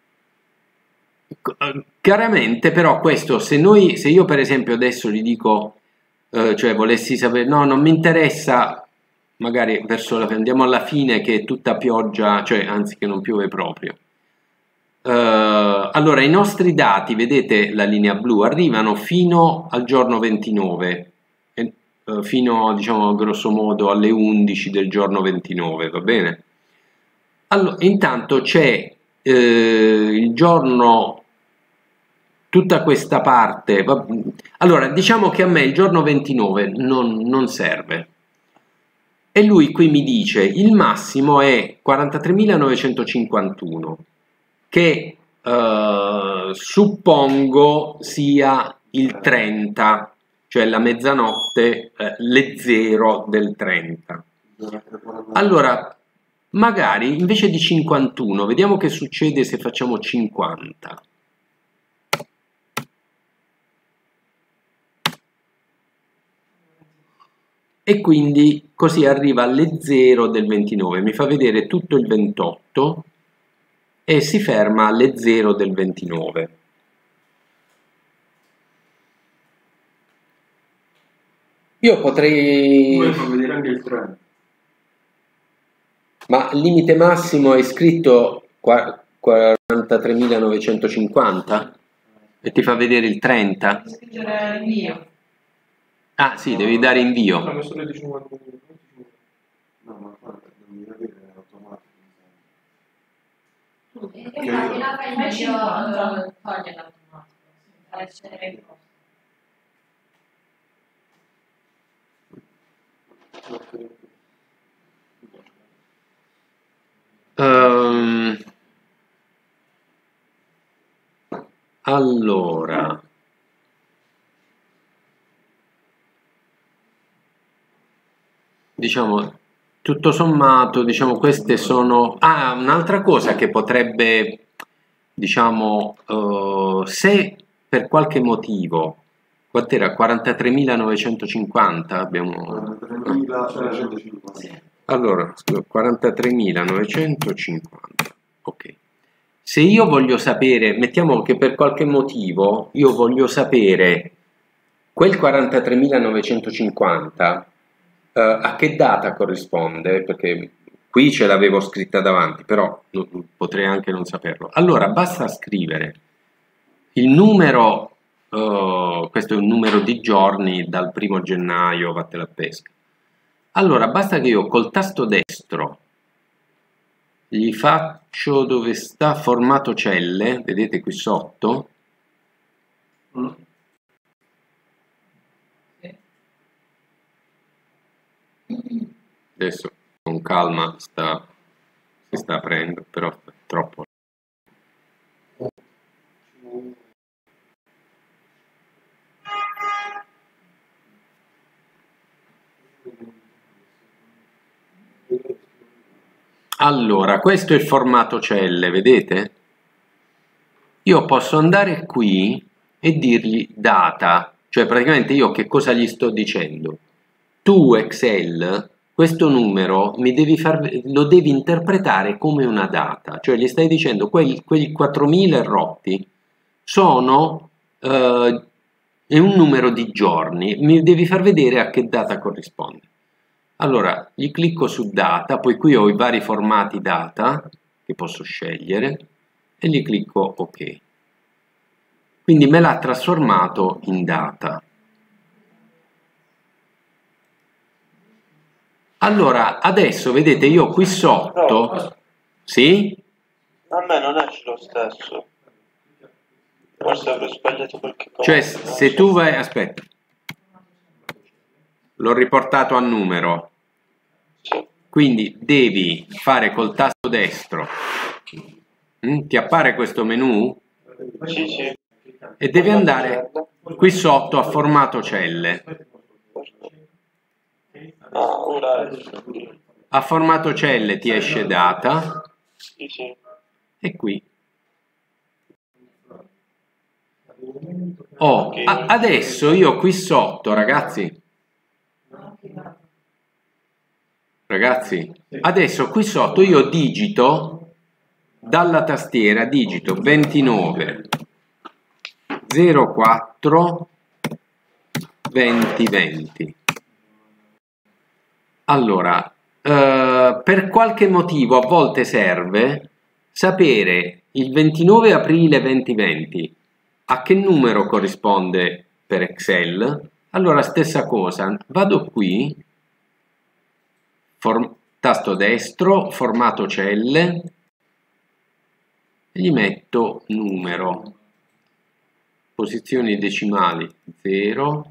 Chiaramente però questo, se noi, se io per esempio adesso gli dico, eh, cioè volessi sapere, no, non mi interessa, magari verso la, andiamo alla fine che è tutta pioggia, cioè anzi che non piove proprio. Eh, allora i nostri dati, vedete la linea blu, arrivano fino al giorno ventinove, eh, fino diciamo grosso modo alle undici del giorno ventinove, va bene? Allora, intanto c'è eh, il giorno, tutta questa parte, allora diciamo che a me il giorno ventinove non, non serve e lui qui mi dice il massimo è quarantatremilanovecentocinquantuno che eh, suppongo sia il trenta, cioè la mezzanotte, eh, le zero del trenta. Allora magari invece di cinquantuno, vediamo che succede se facciamo cinquanta. E quindi così arriva alle zero del ventinove, mi fa vedere tutto il ventotto e si ferma alle zero del ventinove. Io potrei... Poi fa vedere anche il trenta. Ma il limite massimo è scritto quarantatremilanovecentocinquanta e ti fa vedere il trenta? Devi scrivere invio. Ah sì, devi dare invio. No, solo di cinquantuno. No, ma guarda, non mi vedere è automatico. E infatti la fai Fai io cinquanta. eh, toglie l'automatico, fa essere il costo. Um, allora, diciamo, tutto sommato, diciamo, queste sono... Ah, un'altra cosa che potrebbe, diciamo, uh, se per qualche motivo, quant'era? quarantatremilanovecentocinquanta abbiamo... quarantatremilanovecentocinquanta. Allora, quarantatremilanovecentocinquanta, ok. Se io voglio sapere, mettiamo che per qualche motivo io voglio sapere quel quarantatremilanovecentocinquanta eh, a che data corrisponde, perché qui ce l'avevo scritta davanti, però potrei anche non saperlo. Allora, basta scrivere il numero, eh, questo è un numero di giorni dal primo gennaio, vattene a pesca. Allora, basta che io col tasto destro gli faccio dove sta formato celle, vedete qui sotto, Mm. adesso con calma sta, si sta aprendo, però è troppo. Allora, questo è il formato celle, vedete? Io posso andare qui e dirgli data, cioè praticamente io che cosa gli sto dicendo? Tu Excel, questo numero mi devi far, lo devi interpretare come una data, cioè gli stai dicendo quei, quei quattromila rotti sono eh, è un numero di giorni, mi devi far vedere a che data corrisponde. Allora, gli clicco su data, poi qui ho i vari formati data che posso scegliere e gli clicco ok. Quindi me l'ha trasformato in data. Allora, adesso vedete io qui sotto, No. sì? A me non esce lo stesso. Forse avrò sbagliato qualche cosa. Cioè, non se so. tu vai, aspetta, l'ho riportato a numero, Sì. quindi devi fare col tasto destro, mm? Ti appare questo menu Sì, sì. e devi andare qui sotto a formato celle. Ah, ora esce. A formato celle ti esce data Sì, sì. e qui. Oh, a- adesso io qui sotto, ragazzi, ragazzi, adesso qui sotto io digito dalla tastiera, digito ventinove zero quattro venti venti. Allora, eh, per qualche motivo a volte serve sapere il ventinove aprile duemilaventi a che numero corrisponde per Excel. Allora, stessa cosa, vado qui, form- tasto destro, formato celle, e gli metto numero, posizioni decimali zero,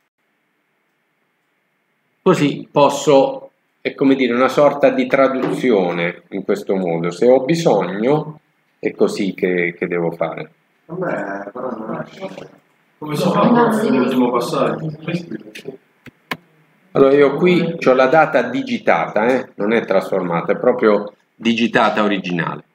così posso, è come dire, una sorta di traduzione in questo modo. Se ho bisogno, è così che, che devo fare. A me però non è. Come si fa l'ultimo passaggio? Allora io qui ho la data digitata, eh? Non è trasformata, è proprio digitata originale.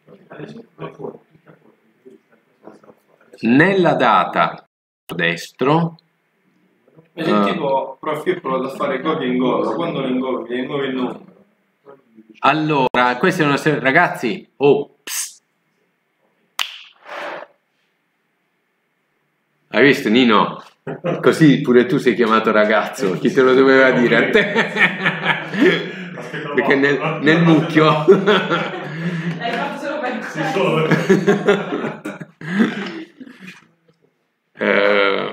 Nella data destro, E se tipo approfitto da fare copia e incolla, quando lo incolli, è nuovo il numero. allora, questa è una serie, ragazzi, oh, psst. Hai visto Nino? Così pure tu sei chiamato ragazzo, chi te lo doveva dire a te? Perché nel, nel mucchio... Hai fatto solo pensare. Eh,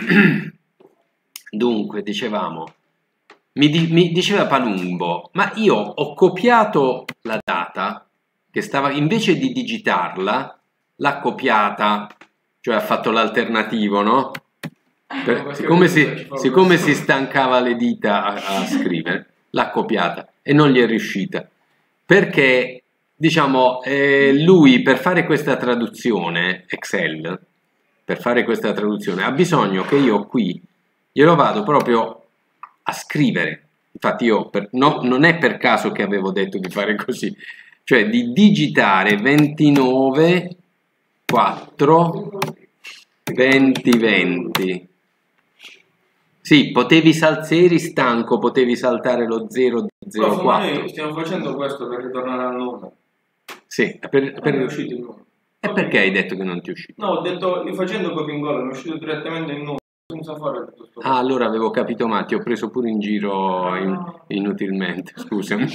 dunque, dicevamo, mi, di- mi diceva Palumbo, ma io ho copiato la data, che stava, invece di digitarla, l'ha copiata, cioè ha fatto l'alternativo, no? Per- siccome, si, siccome si stancava le dita a, a scrivere, l'ha copiata e non gli è riuscita. Perché, diciamo, eh, lui per fare questa traduzione, Excel, per fare questa traduzione, ha bisogno che io qui glielo vado proprio a scrivere. Infatti io, per, no, non è per caso che avevo detto di fare così, cioè di digitare ventinove quattro venti venti. Sì, potevi saltare, se eri stanco, potevi saltare lo zero zero Prof, ma quattro. noi stiamo facendo questo per ritornare al numero. Sì, per, Non è per, uscito il numero. e perché hai detto che non ti è uscito? No, ho detto, io facendo copia e incolla, mi è uscito direttamente il numero, senza fare tutto sto Ah, allora avevo capito, ma ti ho preso pure in giro in- inutilmente, scusami.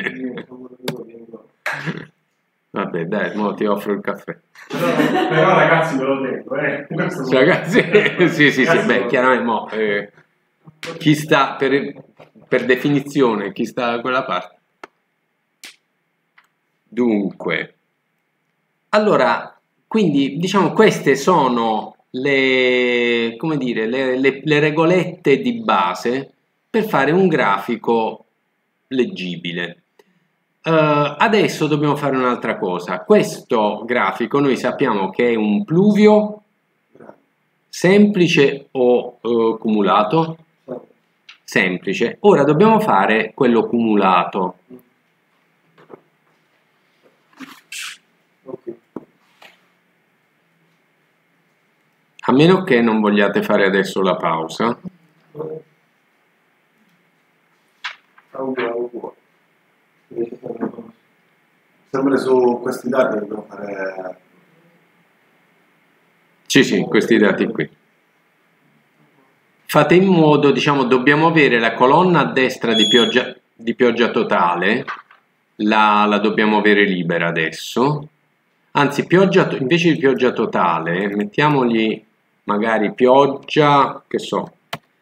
Vabbè, dai, mo ti offro il caffè. Però, però ragazzi ve l'ho detto, eh. Questo Cioè, ragazzi, sì, sì, sì, beh, chiaramente, mo, eh, chi sta, per, per definizione, chi sta da quella parte. Dunque, allora, quindi, diciamo, queste sono le, come dire, le, le- le regolette di base per fare un grafico leggibile. Eh, adesso dobbiamo fare un'altra cosa. Questo grafico noi sappiamo che è un pluvio semplice o eh, cumulato? Semplice. Ora dobbiamo fare quello cumulato. A meno che non vogliate fare adesso la pausa. Sempre su questi dati dobbiamo fare... Sì, sì, questi dati qui. Fate in modo, diciamo, dobbiamo avere la colonna a destra di pioggia, di pioggia totale, la, la dobbiamo avere libera adesso. Anzi, pioggia, invece di pioggia totale, mettiamogli magari pioggia, che so,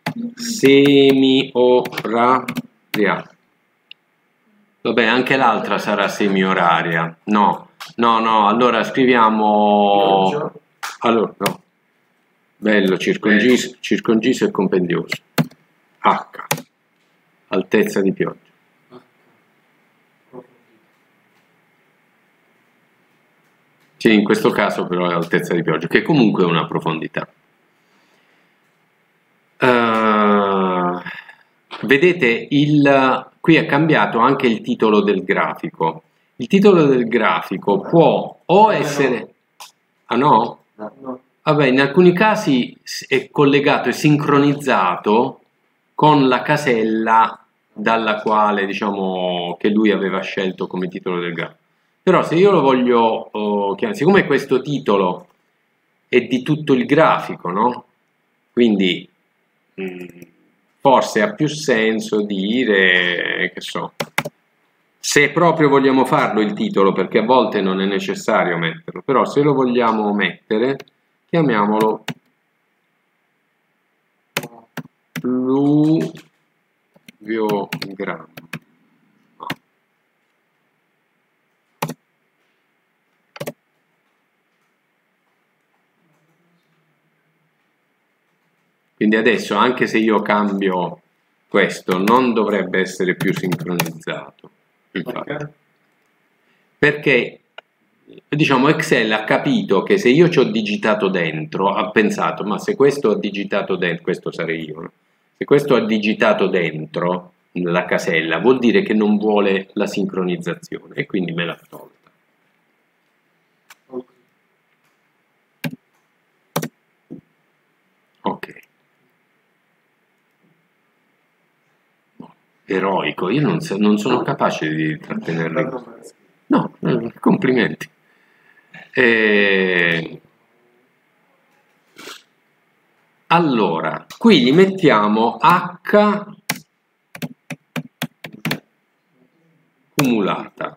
semi-oraria. Vabbè, anche l'altra sarà semi-oraria. No, no, no, allora scriviamo... Pioggia. Allora, no. Bello, circonciso, circonciso e compendioso. H. Altezza di pioggia. Sì, in questo caso però è altezza di pioggia, che comunque è una profondità. Uh, vedete, il, qui è cambiato anche il titolo del grafico. Il titolo del grafico può o essere... Ah no? No, no. Vabbè, in alcuni casi è collegato e sincronizzato con la casella dalla quale, diciamo, che lui aveva scelto come titolo del grafico. Però se io lo voglio oh, chiamare, siccome questo titolo è di tutto il grafico, no? Quindi mh, forse ha più senso dire, che so, se proprio vogliamo farlo il titolo, perché a volte non è necessario metterlo, però se lo vogliamo mettere, chiamiamolo pluviogramma. Quindi adesso, anche se io cambio questo, non dovrebbe essere più sincronizzato. Infatti. Perché, diciamo, Excel ha capito che se io ci ho digitato dentro, ha pensato, ma se questo ha digitato dentro, questo sarei io, no? Se questo ha digitato dentro la casella, vuol dire che non vuole la sincronizzazione e quindi me l'ha tolta. Ok. Eroico, io non, non sono capace di trattenerli. No, complimenti. E... Allora, qui gli mettiamo H cumulata.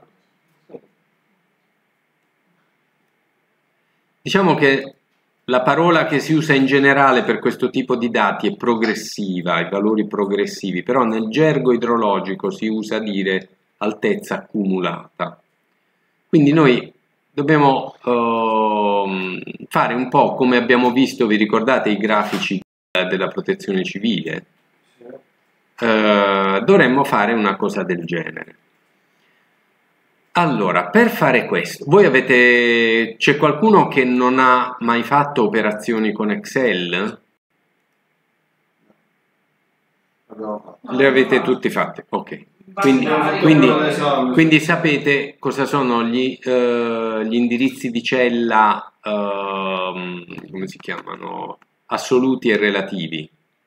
Diciamo che la parola che si usa in generale per questo tipo di dati è progressiva, i valori progressivi, però nel gergo idrologico si usa dire altezza accumulata. Quindi noi dobbiamo uh, fare un po' come abbiamo visto, vi ricordate i grafici della protezione civile? Uh, dovremmo fare una cosa del genere. Allora, per fare questo, voi avete, c'è qualcuno che non ha mai fatto operazioni con Excel? Le avete tutti fatte? Ok. Quindi, quindi, quindi sapete cosa sono gli, uh, gli indirizzi di cella, uh, come si chiamano? Assoluti e relativi?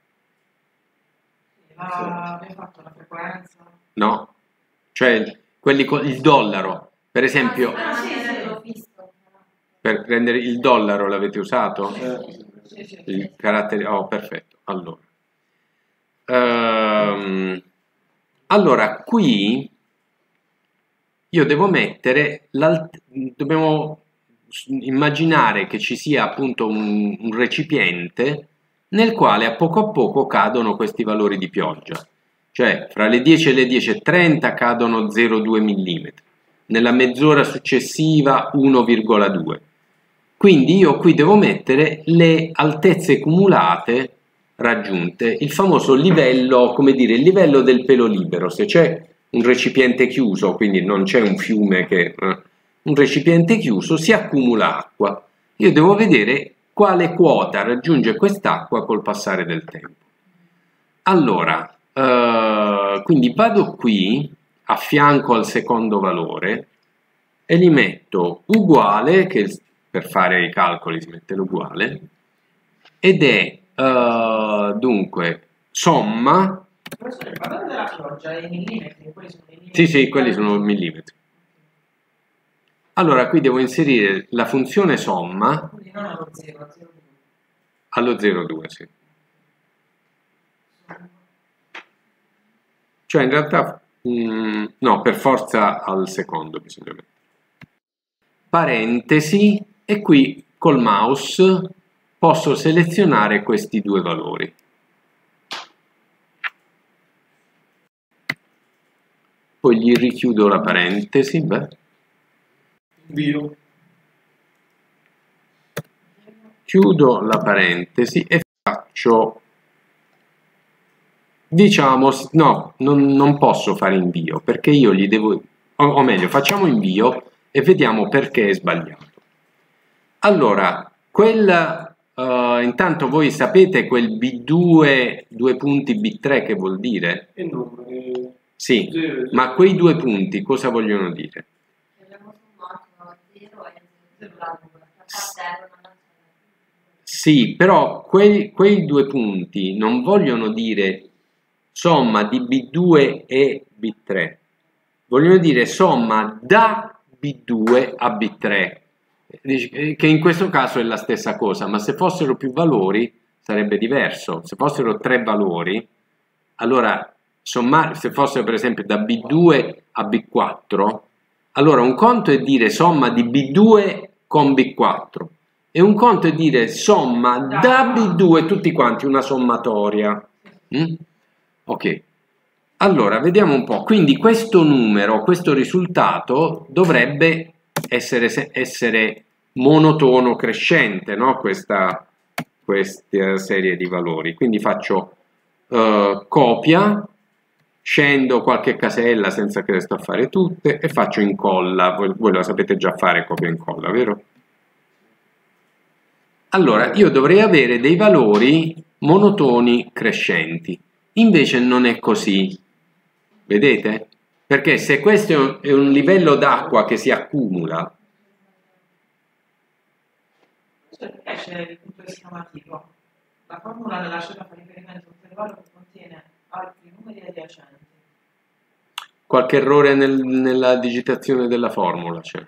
La, abbiamo fatto la frequenza? No? Cioè... Quelli con il dollaro, per esempio, Ah, sì, sì, l'ho visto. per prendere il dollaro l'avete usato? Sì, sì, Il sì. carattere, oh, perfetto. Allora, um, allora qui io devo mettere, dobbiamo immaginare che ci sia appunto un, un recipiente nel quale a poco a poco cadono questi valori di pioggia. Cioè, fra le dieci e le dieci e trenta cadono zero virgola due millimetri, nella mezz'ora successiva uno virgola due. Quindi io qui devo mettere le altezze cumulate raggiunte, il famoso livello, come dire, il livello del pelo libero. Se c'è un recipiente chiuso, quindi non c'è un fiume che... Eh, un recipiente chiuso, si accumula acqua. Io devo vedere quale quota raggiunge quest'acqua col passare del tempo. Allora... Uh, quindi vado qui a fianco al secondo valore e li metto uguale, che per fare i calcoli si mette l'uguale, ed è uh, dunque somma. Professore, il valore della pioggia è in millimetri, quelli sono in Sì, millimetri. sì, quelli sono millimetri. Allora qui devo inserire la funzione somma. Quindi non allo zero, allo zero virgola due. Allo zero virgola due, sì. Cioè in realtà, mh, no, per forza al secondo bisogna mettere. Parentesi, e qui col mouse posso selezionare questi due valori. Poi gli richiudo la parentesi, beh. Bio. Chiudo la parentesi e faccio, diciamo, no, non, non posso fare invio, perché io gli devo, o, o meglio, facciamo invio e vediamo perché è sbagliato. Allora, quel, uh, intanto voi sapete quel B due, due punti B tre che vuol dire? E numeri. Sì, Zero, zero. ma quei due punti cosa vogliono dire? Abbiamo sommato zero e zero la zero. Sì, però quei, quei due punti non vogliono dire somma di B due e B tre, vogliono dire somma da B due a B tre, che in questo caso è la stessa cosa, ma se fossero più valori sarebbe diverso. Se fossero tre valori, allora sommare, se fossero per esempio da B due a B quattro, allora un conto è dire somma di B due con B quattro e un conto è dire somma da B due tutti quanti, una sommatoria. Mm? Ok, allora vediamo un po'. Quindi questo numero, questo risultato dovrebbe essere, essere monotono crescente, no? Questa, questa serie di valori. Quindi faccio uh, copia, scendo qualche casella senza che le sto a fare tutte e faccio incolla. Voi, voi lo sapete già fare, copia e incolla, vero? Allora io dovrei avere dei valori monotoni crescenti, invece non è così, vedete? Perché se questo è un livello d'acqua che si accumula, Perché c'è il punto esclamativo? La formula della scena fa riferimento a un intervallo che contiene altri numeri adiacenti. qualche errore nel, nella digitazione della formula c'è.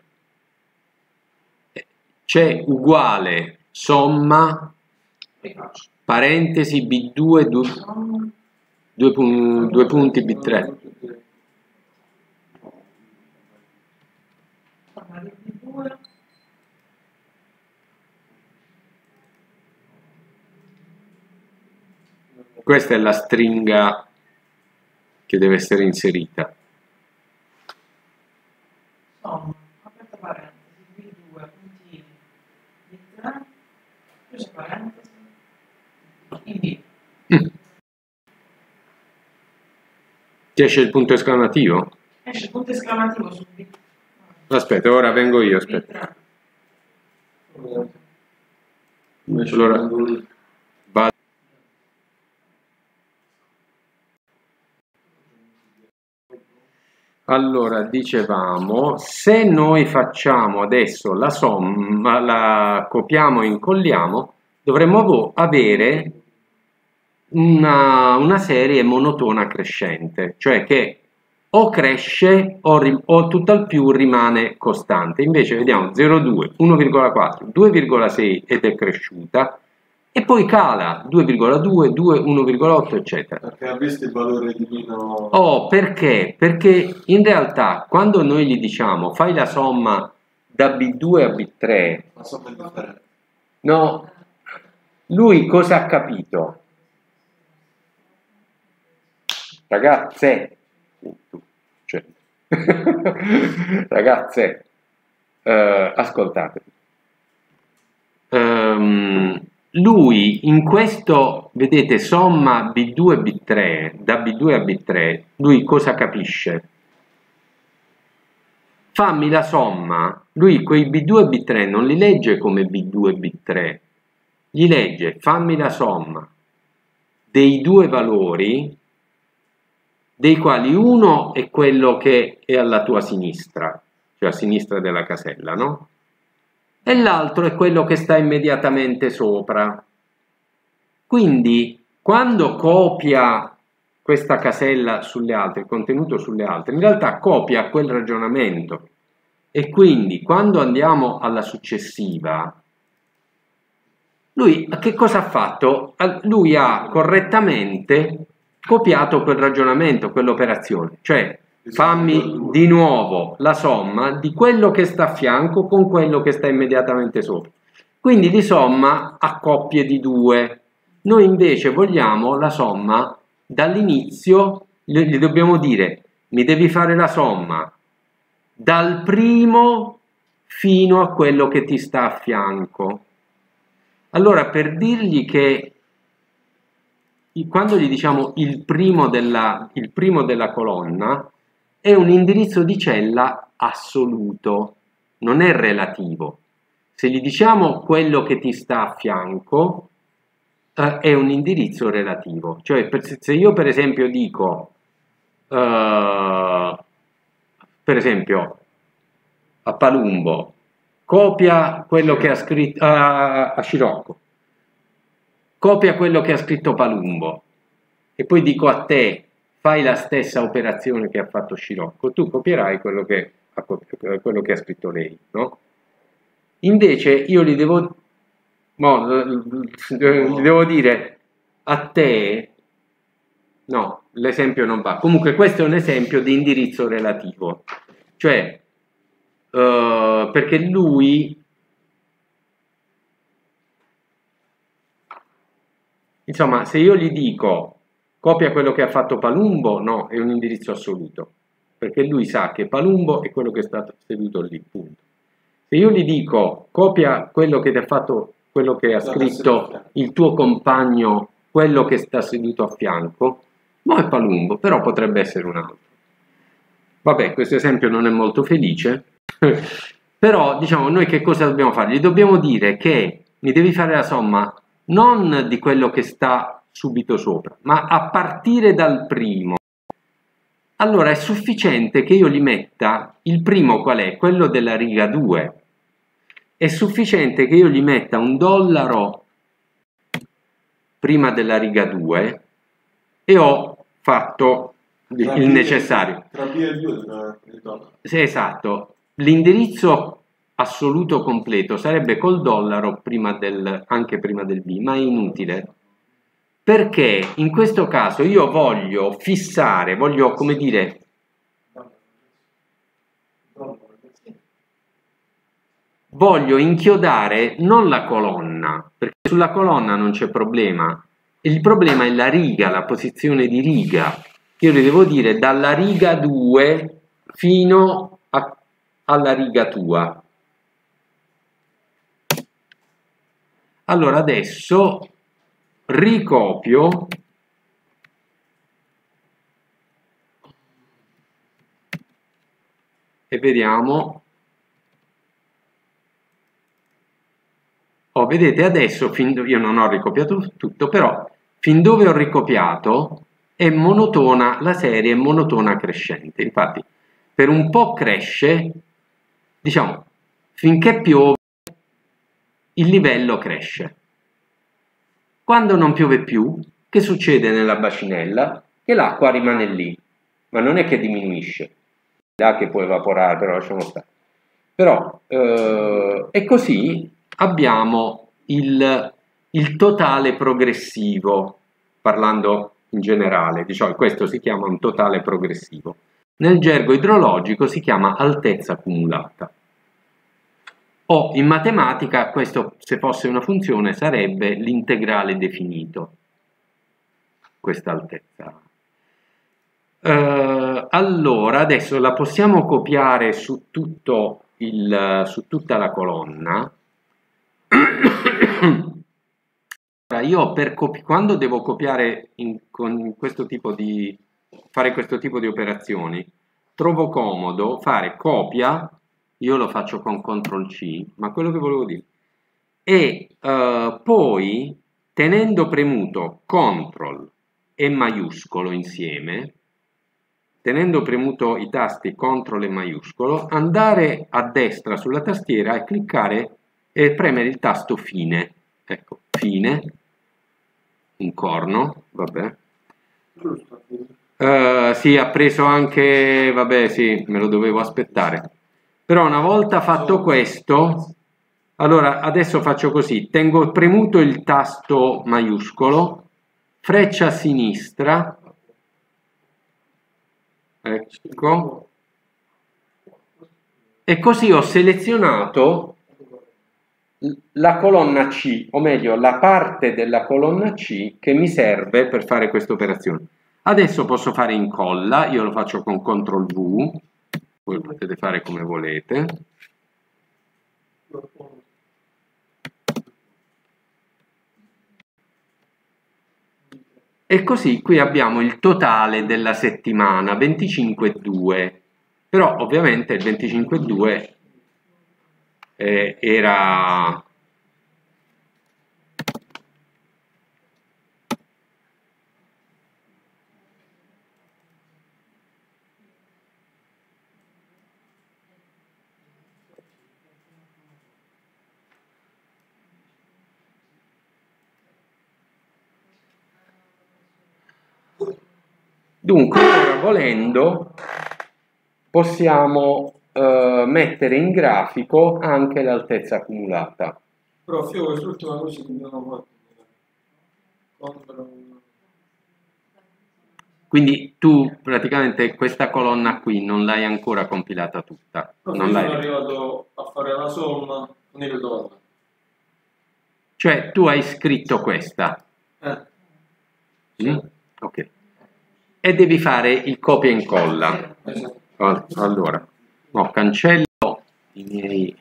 C'è uguale somma, parentesi B due, due, due, pun, due punti B tre. Forma di B due. Questa è la stringa che deve essere inserita. Somma, aperta parentesi, B due, puntini, B tre, chiusa parentesi, in B. Mm. Ti esce il punto esclamativo? Esce il punto esclamativo su B. Aspetta, ora vengo io, aspetta. Allora, vado. Allora, dicevamo, se noi facciamo adesso la somma, la copiamo e incolliamo, dovremmo avere una, una serie monotona crescente, cioè che o cresce o, o tutt'al più rimane costante. Invece vediamo zero virgola due, uno virgola quattro, due virgola sei ed è cresciuta, e poi cala due virgola due, due, uno virgola otto, eccetera. Perché ha visto il valore divino? Oh, perché? Perché in realtà quando noi gli diciamo fai la somma da B due a B tre, La somma è differente. no, lui cosa ha capito? Ragazze, cioè, ragazze, eh, ascoltate. Um, lui in questo, vedete, somma B due B tre, da B due a B tre, lui cosa capisce? Fammi la somma, lui quei B due e B tre non li legge come B due B tre, gli legge fammi la somma dei due valori, dei quali uno è quello che è alla tua sinistra, cioè a sinistra della casella, no? E l'altro è quello che sta immediatamente sopra. Quindi quando copia questa casella sulle altre, il contenuto sulle altre, in realtà copia quel ragionamento, e quindi quando andiamo alla successiva, lui che cosa ha fatto? Lui ha correttamente copiato quel ragionamento, quell'operazione, cioè fammi di nuovo la somma di quello che sta a fianco con quello che sta immediatamente sopra. Quindi li somma a coppie di due. Noi invece vogliamo la somma dall'inizio, gli dobbiamo dire mi devi fare la somma dal primo fino a quello che ti sta a fianco. Allora, per dirgli che quando gli diciamo il primo della, il primo della colonna è un indirizzo di cella assoluto, non è relativo. Se gli diciamo quello che ti sta a fianco eh, è un indirizzo relativo. Cioè per, se io per esempio dico eh, per esempio a Palumbo copia quello che ha scritto a, a Scirocco, copia quello che ha scritto Palumbo, e poi dico a te fai la stessa operazione che ha fatto Scirocco, tu copierai quello che ha, quello che ha scritto lei, no? Invece io gli devo, no, gli devo dire a te, no, l'esempio non va. Comunque questo è un esempio di indirizzo relativo, cioè Uh, perché lui, insomma, se io gli dico copia quello che ha fatto Palumbo, no, è un indirizzo assoluto, perché lui sa che Palumbo è quello che è stato seduto lì, punto. Se io gli dico copia quello che ti ha fatto, quello che ha scritto il tuo compagno, quello che sta seduto a fianco, no, è Palumbo, però potrebbe essere un altro. Vabbè, questo esempio non è molto felice. Però diciamo noi che cosa dobbiamo fare? Gli dobbiamo dire che mi devi fare la somma non di quello che sta subito sopra, ma a partire dal primo. Allora è sufficiente che io gli metta il primo, qual è? Quello della riga due. È sufficiente che io gli metta un dollaro prima della riga due e ho fatto il necessario. Tra B e due il dollaro. Sì, esatto. L'indirizzo assoluto completo sarebbe col dollaro prima del, anche prima del B, ma è inutile, perché in questo caso io voglio fissare, voglio, come dire, voglio inchiodare non la colonna, perché sulla colonna non c'è problema, il problema è la riga, la posizione di riga. Io le devo dire dalla riga due fino a alla riga tua. Allora adesso ricopio e vediamo. Oh, vedete adesso, fin dove, io non ho ricopiato tutto, però fin dove ho ricopiato è monotona, la serie è monotona crescente. Infatti per un po' cresce, diciamo, finché piove il livello cresce. Quando non piove più, che succede nella bacinella? Che l'acqua rimane lì, ma non è che diminuisce, là che può evaporare, però lasciamo stare. Però, eh, e così abbiamo il, il totale progressivo, parlando in generale, diciamo, questo si chiama un totale progressivo. Nel gergo idrologico si chiama altezza accumulata. O in matematica, questo se fosse una funzione sarebbe l'integrale definito, questa altezza. Uh, allora, adesso la possiamo copiare su, tutto il, su tutta la colonna. Allora, io per copi- quando devo copiare in, con questo tipo di fare questo tipo di operazioni, trovo comodo fare copia. Io lo faccio con control C, ma quello che volevo dire e uh, poi tenendo premuto control e maiuscolo insieme, tenendo premuto i tasti control e maiuscolo, andare a destra sulla tastiera e cliccare e premere il tasto fine, ecco, fine, un corno, vabbè. Giusto. Uh, sì, ha preso anche, vabbè, sì, me lo dovevo aspettare. Però una volta fatto questo, allora adesso faccio così, tengo premuto il tasto maiuscolo, freccia a sinistra, ecco, e così ho selezionato la colonna C, o meglio la parte della colonna C che mi serve per fare questa operazione. Adesso posso fare incolla, io lo faccio con control V, voi potete fare come volete. E così qui abbiamo il totale della settimana, venticinque virgola due, però ovviamente il venticinque virgola due eh, era... Dunque, ora volendo, possiamo eh, mettere in grafico anche l'altezza accumulata. Però Fio, quest'ultima cosa che abbiamo fatto. Quindi tu praticamente questa colonna qui non l'hai ancora compilata tutta. Però non io l'hai... sono arrivato a fare la somma con il totale. Cioè tu hai scritto questa. Eh. Mm? Ok. E devi fare il copia e incolla. Esatto. Allora, no, cancello i miei...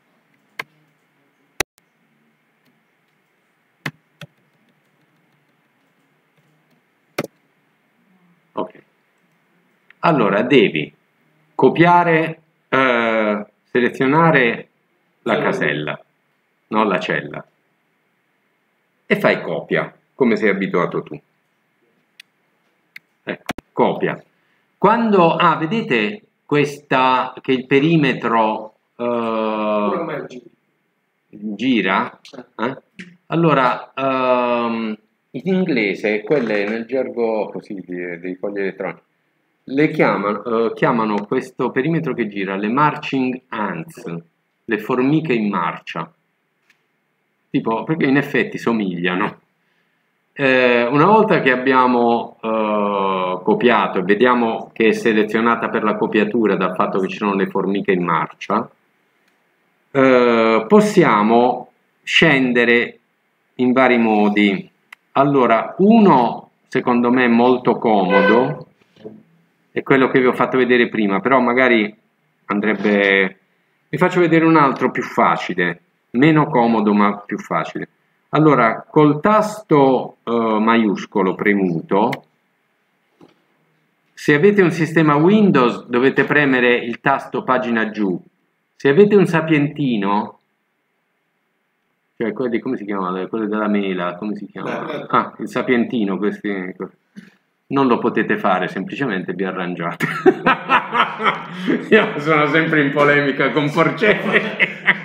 Ok. Allora, devi copiare, eh, selezionare la casella, non la cella, e fai copia, come sei abituato tu. Ecco, copia. Quando, ah, vedete questa, che il perimetro eh, gira? Eh? Allora, ehm, in inglese, quelle nel gergo così dei, dei fogli elettronici, le chiamano, eh, chiamano questo perimetro che gira le marching ants, le formiche in marcia, tipo, perché in effetti somigliano. Eh, una volta che abbiamo eh, copiato e vediamo che è selezionata per la copiatura dal fatto che ci sono le formiche in marcia, eh, possiamo scendere in vari modi. Allora, uno secondo me molto comodo è quello che vi ho fatto vedere prima, però magari andrebbe... Vi faccio vedere un altro più facile, meno comodo ma più facile. Allora, col tasto eh, maiuscolo premuto, se avete un sistema Windows dovete premere il tasto pagina giù. Se avete un sapientino, cioè quelli, come si chiamano? Quelli della mela, come si chiamano? Ah, il sapientino, questi, non lo potete fare, semplicemente vi arrangiate. Io sono sempre in polemica con Porcelli.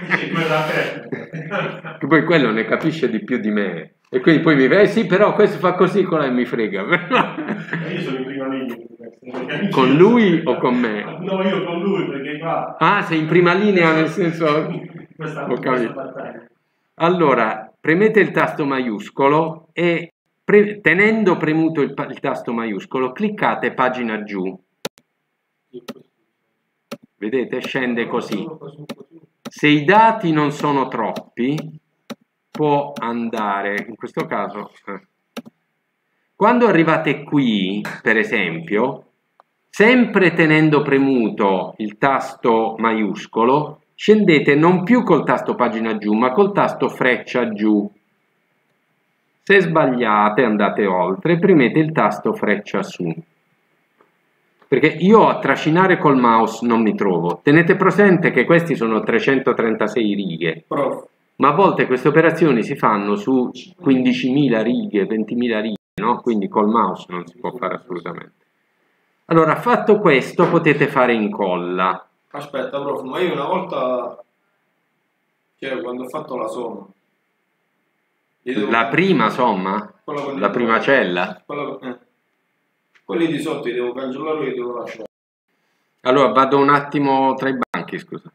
Che poi quello ne capisce di più di me e quindi poi mi vede, sì, però questo fa così, con lei mi frega. Io sono in prima linea. Con lui o con me? No, io con lui, perché qua... Ah, sei in prima linea, nel senso... Questa, ho capito. Questa allora, premete il tasto maiuscolo e pre tenendo premuto il, il tasto maiuscolo, cliccate pagina giù. Vedete? Scende così. Se i dati non sono troppi, può andare, in questo caso, eh. Quando arrivate qui, per esempio, sempre tenendo premuto il tasto maiuscolo, scendete non più col tasto pagina giù, ma col tasto freccia giù. Se sbagliate, andate oltre, premete il tasto freccia su. Perché io a trascinare col mouse non mi trovo. Tenete presente che questi sono trecentotrentasei righe, Prof. ma a volte queste operazioni si fanno su quindicimila righe, ventimila righe, no? Quindi col mouse non si può fare assolutamente. Allora, fatto questo, potete fare incolla. Aspetta, prof, ma io una volta, cioè quando ho fatto la somma, Devo... La prima somma? La prima cella? Quello... Eh. Quelli di sotto li devo cancellare e li devo lasciare. Allora vado un attimo tra i banchi, scusa.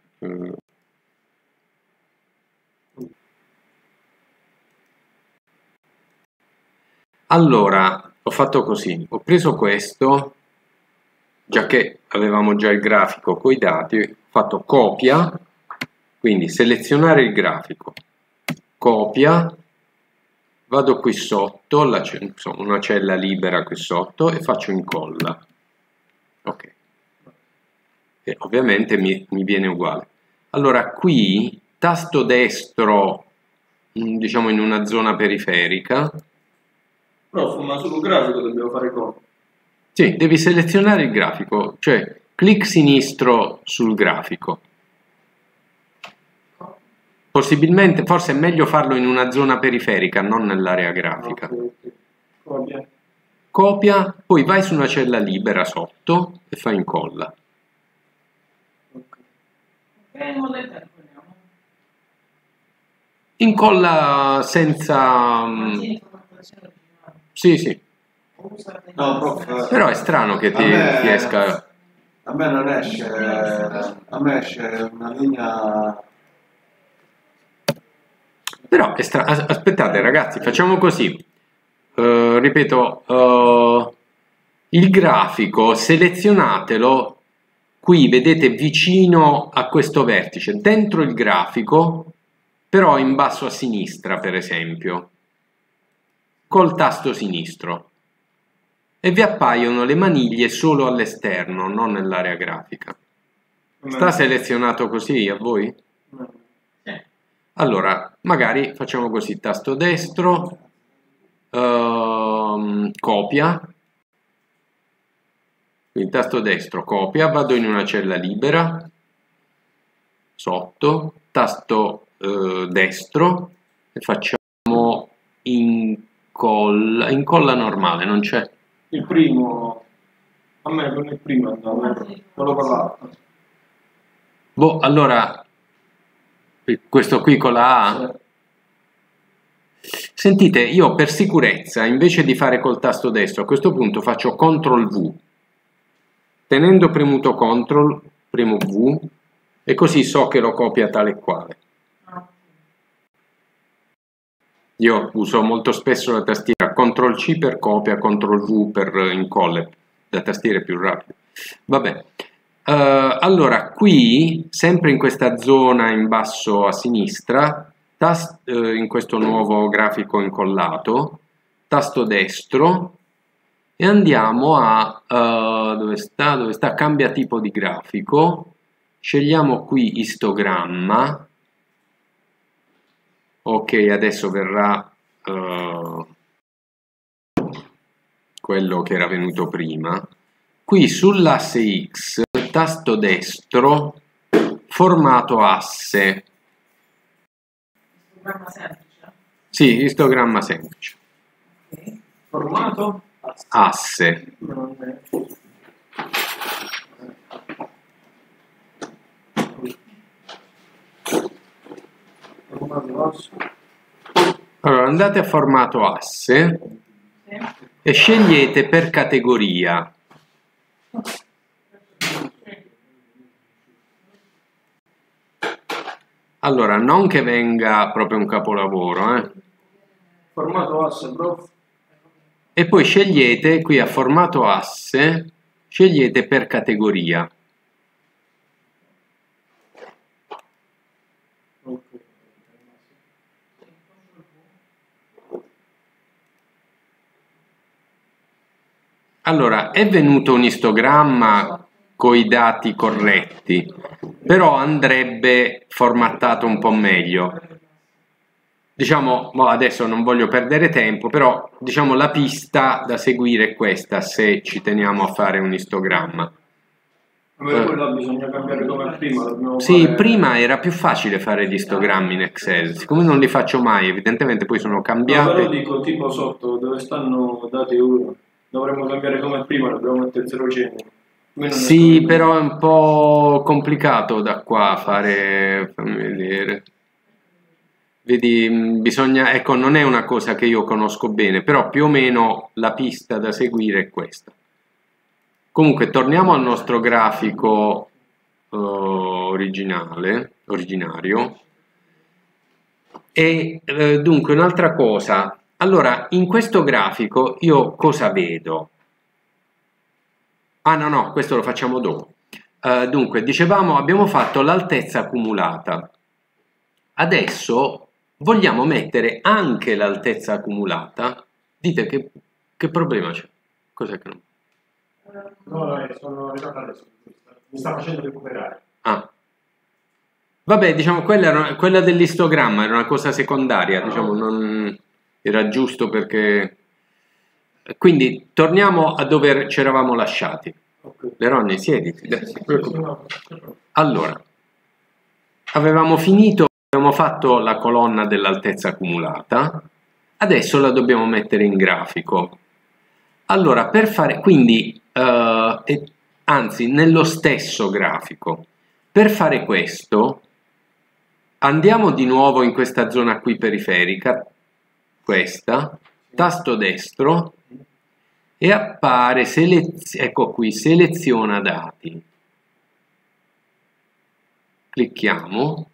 Allora, ho fatto così, ho preso questo, già che avevamo già il grafico con i dati, ho fatto copia, quindi selezionare il grafico, copia, vado qui sotto, la, insomma, una cella libera qui sotto e faccio incolla. Ok. E ovviamente mi, mi viene uguale. Allora qui, tasto destro, diciamo in una zona periferica. Prof, ma sul grafico dobbiamo fare come? Sì, devi selezionare il grafico, cioè clic sinistro sul grafico. Possibilmente, forse è meglio farlo in una zona periferica, non nell'area grafica. Okay, okay. Copia. Copia, poi vai su una cella libera sotto e fai incolla. Ok. Incolla senza... Sì, sì. No, prof, Però è strano che ti, me, ti esca... A me non esce... A me esce una linea... Però è strano... Aspettate ragazzi, facciamo così. Uh, ripeto, uh, il grafico, selezionatelo qui, vedete, vicino a questo vertice, dentro il grafico, però in basso a sinistra, per esempio, col tasto sinistro. E vi appaiono le maniglie solo all'esterno, non nell'area grafica. Sta selezionato così a voi? Allora, magari facciamo così, tasto destro, ehm, copia, quindi tasto destro, copia, vado in una cella libera, sotto, tasto eh, destro, e facciamo incolla, incolla normale, non c'è. Il primo, a me con il primo andava, quello con l'altro. Boh, allora, questo qui con la A. Sentite, io per sicurezza, invece di fare col tasto destro, a questo punto faccio control V. Tenendo premuto control, premo V, e così so che lo copia tale e quale. Io uso molto spesso la tastiera control C per copia, control V per incolla, la tastiera è più rapida. Vabbè. Uh, allora, qui, sempre in questa zona in basso a sinistra, tast, uh, in questo nuovo grafico incollato, tasto destro, e andiamo a, uh, dove sta, dove sta, cambia tipo di grafico, scegliamo qui istogramma, ok, adesso verrà uh, quello che era venuto prima, qui sull'asse X, tasto destro, formato asse. Istogramma semplice? Sì, istogramma semplice. Okay. Formato? Asse. Non è. Formato asse. Allora, andate a formato asse Sì. e scegliete per categoria. Allora, non che venga proprio un capolavoro, eh. Formato asse, prof. E poi scegliete qui a formato asse, scegliete per categoria. Okay. Allora, è venuto un istogramma con i dati corretti, però andrebbe formattato un po' meglio. Diciamo, boh, adesso non voglio perdere tempo, però diciamo la pista da seguire è questa se ci teniamo a fare un istogramma. Vabbè, poi là bisogna cambiare come prima. Dobbiamo Sì, fare... prima era più facile fare gli istogrammi in Excel, siccome non li faccio mai, evidentemente poi sono No, cambiati. però dico tipo sotto dove stanno dati ora. Dovremmo cambiare come prima, dobbiamo mettere zero cento. Sì, però è un po' complicato da qua fare, fammi vedere. vedi, bisogna, ecco, non è una cosa che io conosco bene, però più o meno la pista da seguire è questa. Comunque torniamo al nostro grafico uh, originale, originario. E eh, dunque un'altra cosa, allora in questo grafico io cosa vedo? Ah no no, questo lo facciamo dopo. Uh, dunque dicevamo abbiamo fatto l'altezza accumulata, adesso vogliamo mettere anche l'altezza accumulata. Dite che, che problema c'è? Cos'è che non... No, no, sono arrivato adesso, mi sta facendo recuperare. Ah. Vabbè, diciamo, quella, era, quella dell'istogramma era una cosa secondaria, diciamo, non era giusto perché... Quindi, torniamo a dove ci eravamo lasciati. Okay. Lerone, siediti. Allora, avevamo finito, abbiamo fatto la colonna dell'altezza accumulata, adesso la dobbiamo mettere in grafico. Allora, per fare... Quindi, uh, eh, anzi, nello stesso grafico, per fare questo... Andiamo di nuovo in questa zona qui periferica, questa, tasto destro, e appare, ecco qui, seleziona dati. Clicchiamo.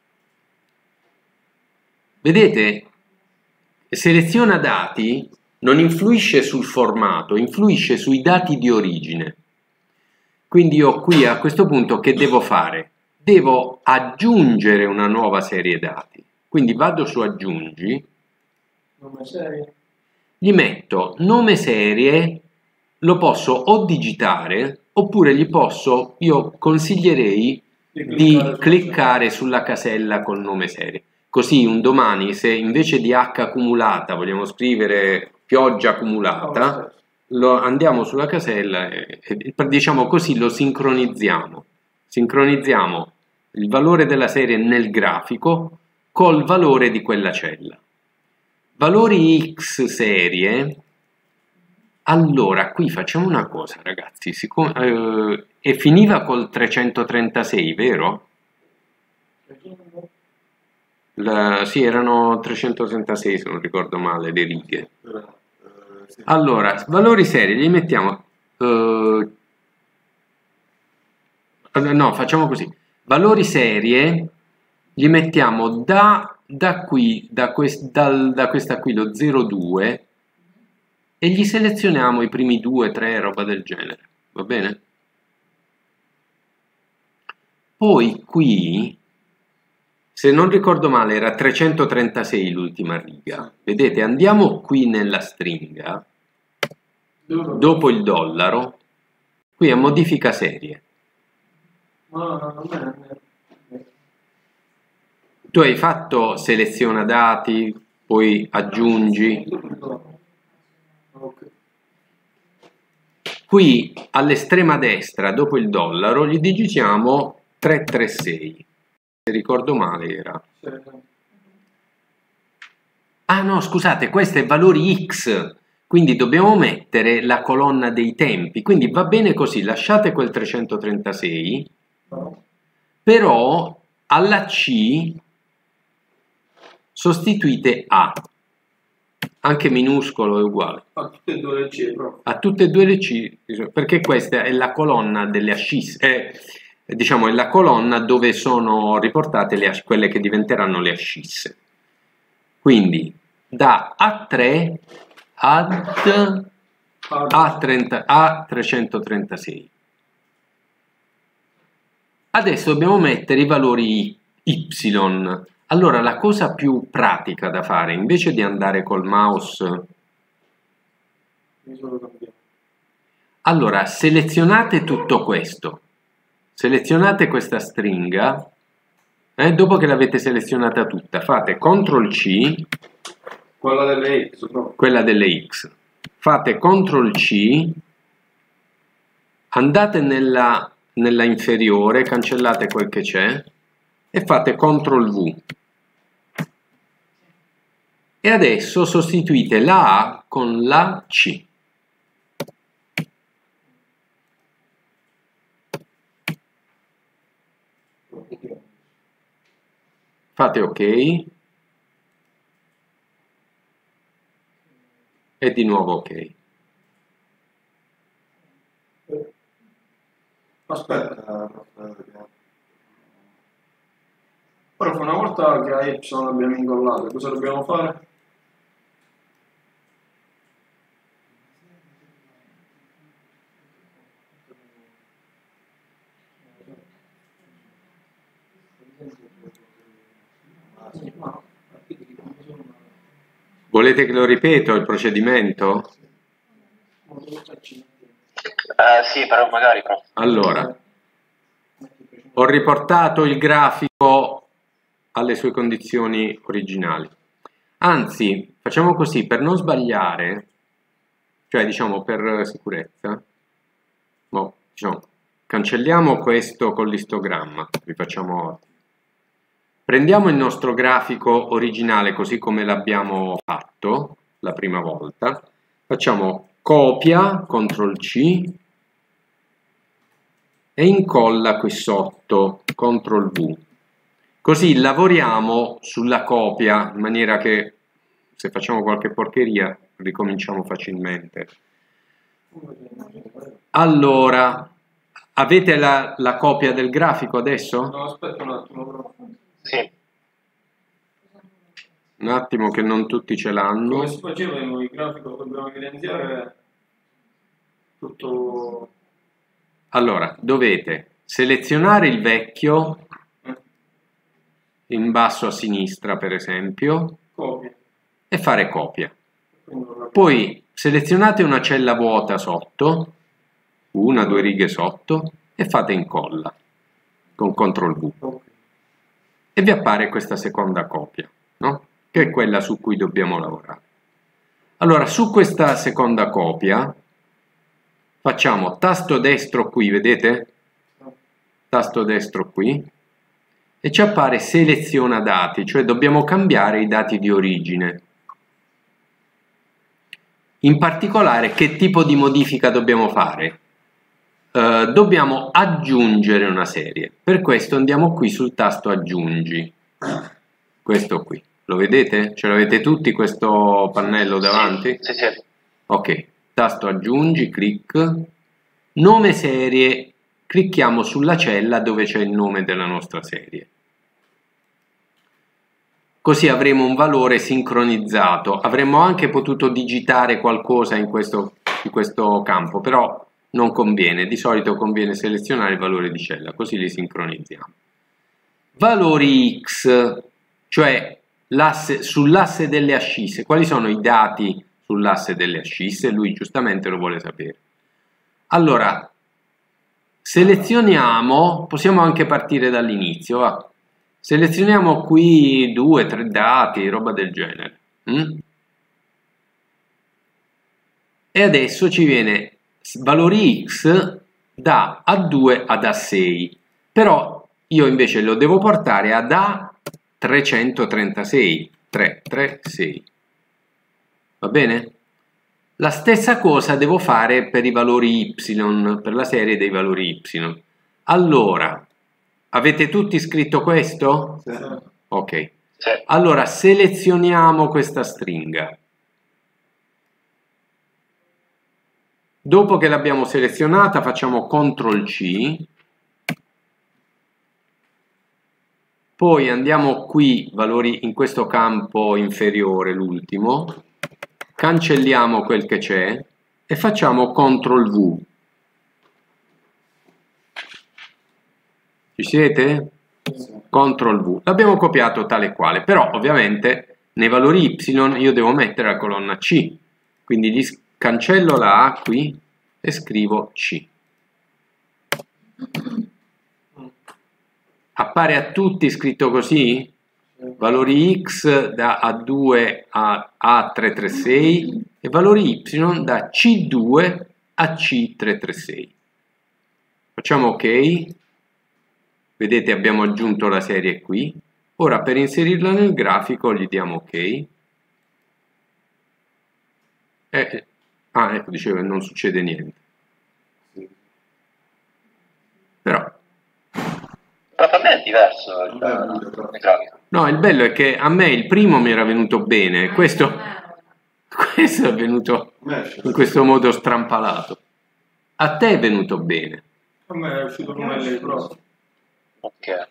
Vedete, seleziona dati non influisce sul formato, influisce sui dati di origine. Quindi io qui a questo punto che devo fare? Devo aggiungere una nuova serie dati, quindi vado su aggiungi, Nome serie. Gli metto nome serie, lo posso o digitare oppure gli posso, io consiglierei di, di cliccare, cliccare sulla casella col nome serie, così un domani se invece di H accumulata vogliamo scrivere pioggia accumulata, lo andiamo sulla casella e, e diciamo così lo sincronizziamo. Sincronizziamo il valore della serie nel grafico col valore di quella cella. Valori X serie, allora qui facciamo una cosa ragazzi, siccome, eh, e finiva col trecentotrentasei, vero? La, sì, erano trecentotrentasei se non ricordo male le righe. Allora, valori serie, li mettiamo... Eh, no, facciamo così. Valori serie li mettiamo da, da qui, da, quest, dal, da questa qui, lo zero virgola due, e gli selezioniamo i primi due, tre, roba del genere. Va bene? Poi qui, se non ricordo male, era trecentotrentasei l'ultima riga. Vedete, andiamo qui nella stringa, dopo il dollaro, qui a modifica serie. No, no, non è... Tu hai fatto seleziona dati, poi aggiungi. Qui all'estrema destra, dopo il dollaro, gli digitiamo trecentotrentasei. Se ricordo male era. Ah no, scusate, questo è valori X. Quindi dobbiamo mettere la colonna dei tempi. Quindi va bene così, lasciate quel trecentotrentasei. Però alla C... sostituite A, anche minuscolo è uguale. A tutte e due le C, proprio. A tutte e due le C, perché questa è la colonna delle ascisse, è, diciamo è la colonna dove sono riportate le, quelle che diventeranno le ascisse. Quindi da A tre ad A, trenta, A trecentotrentasei. Adesso dobbiamo mettere i valori Y. Allora, la cosa più pratica da fare, invece di andare col mouse, allora, selezionate tutto questo, selezionate questa stringa, eh, dopo che l'avete selezionata tutta, fate control C, quella delle X, no? Quella delle X, fate control C, andate nella, nella inferiore, cancellate quel che c'è, e fate control V. E adesso sostituite la A con la C. Fate ok. e di nuovo ok. Aspetta, prof, una volta che a Y abbiamo incollato, cosa dobbiamo fare? Volete che lo ripeto il procedimento? Eh, sì, però magari prof. Allora, ho riportato il grafico alle sue condizioni originali. Anzi, facciamo così, per non sbagliare, cioè diciamo per sicurezza, no, diciamo, cancelliamo questo con l'istogramma, vi facciamo... Prendiamo il nostro grafico originale così come l'abbiamo fatto la prima volta, facciamo copia, control C, e incolla qui sotto, control V. Così lavoriamo sulla copia in maniera che se facciamo qualche porcheria ricominciamo facilmente. Allora, avete la, la copia del grafico adesso? No, aspetta un attimo, prof. Sì. Un attimo che non tutti ce l'hanno. Come si faceva il grafico? Dobbiamo evidenziare tutto... Allora, dovete selezionare il vecchio in basso a sinistra, per esempio, Copia. e fare copia. Quindi non la- Poi selezionate una cella vuota sotto, una, due righe sotto, e fate incolla con control V. Ok. E vi appare questa seconda copia, no? Che è quella su cui dobbiamo lavorare. Allora, su questa seconda copia facciamo tasto destro qui, vedete? Tasto destro qui, e ci appare seleziona dati, cioè dobbiamo cambiare i dati di origine. In particolare, che tipo di modifica dobbiamo fare? Uh, dobbiamo aggiungere una serie. Per questo andiamo qui sul tasto aggiungi, questo qui, lo vedete? Ce l'avete tutti questo pannello davanti? Sì, sì, sì. Ok, tasto aggiungi, clic, nome serie, clicchiamo sulla cella dove c'è il nome della nostra serie. Così avremo un valore sincronizzato. Avremmo anche potuto digitare qualcosa in questo, in questo campo, però non conviene, di solito conviene selezionare il valore di cella, così li sincronizziamo. Valori X, cioè sull'asse delle ascisse, quali sono i dati sull'asse delle ascisse? Lui giustamente lo vuole sapere. Allora, selezioniamo, possiamo anche partire dall'inizio, va? Selezioniamo qui due, tre dati, roba del genere. Mm? E adesso ci viene valori X da A due ad A sei, però io invece lo devo portare ad A trecentotrentasei, tre, tre, sei. Va bene? La stessa cosa devo fare per i valori Y, per la serie dei valori Y. Allora, avete tutti scritto questo? Sì. Ok. Sì. Allora, selezioniamo questa stringa. Dopo che l'abbiamo selezionata facciamo control C, poi andiamo qui, valori in questo campo inferiore, l'ultimo, cancelliamo quel che c'è e facciamo control V. Ci siete? control V. L'abbiamo copiato tale e quale, però ovviamente nei valori Y io devo mettere la colonna C, quindi gli cancello la A qui e scrivo C. Appare a tutti scritto così? Valori X da A due a A trecentotrentasei e valori Y da C due a C trecentotrentasei. Facciamo ok. Vedete, abbiamo aggiunto la serie qui. Ora per inserirla nel grafico gli diamo ok. E, ah, ecco, dicevo che non succede niente. Però... Però per me è diverso il, il grafico. No, il bello è che a me il primo mi era venuto bene, questo... Questo è venuto in questo modo strampalato. A te è venuto bene. A me è uscito come lei, prof. Ok.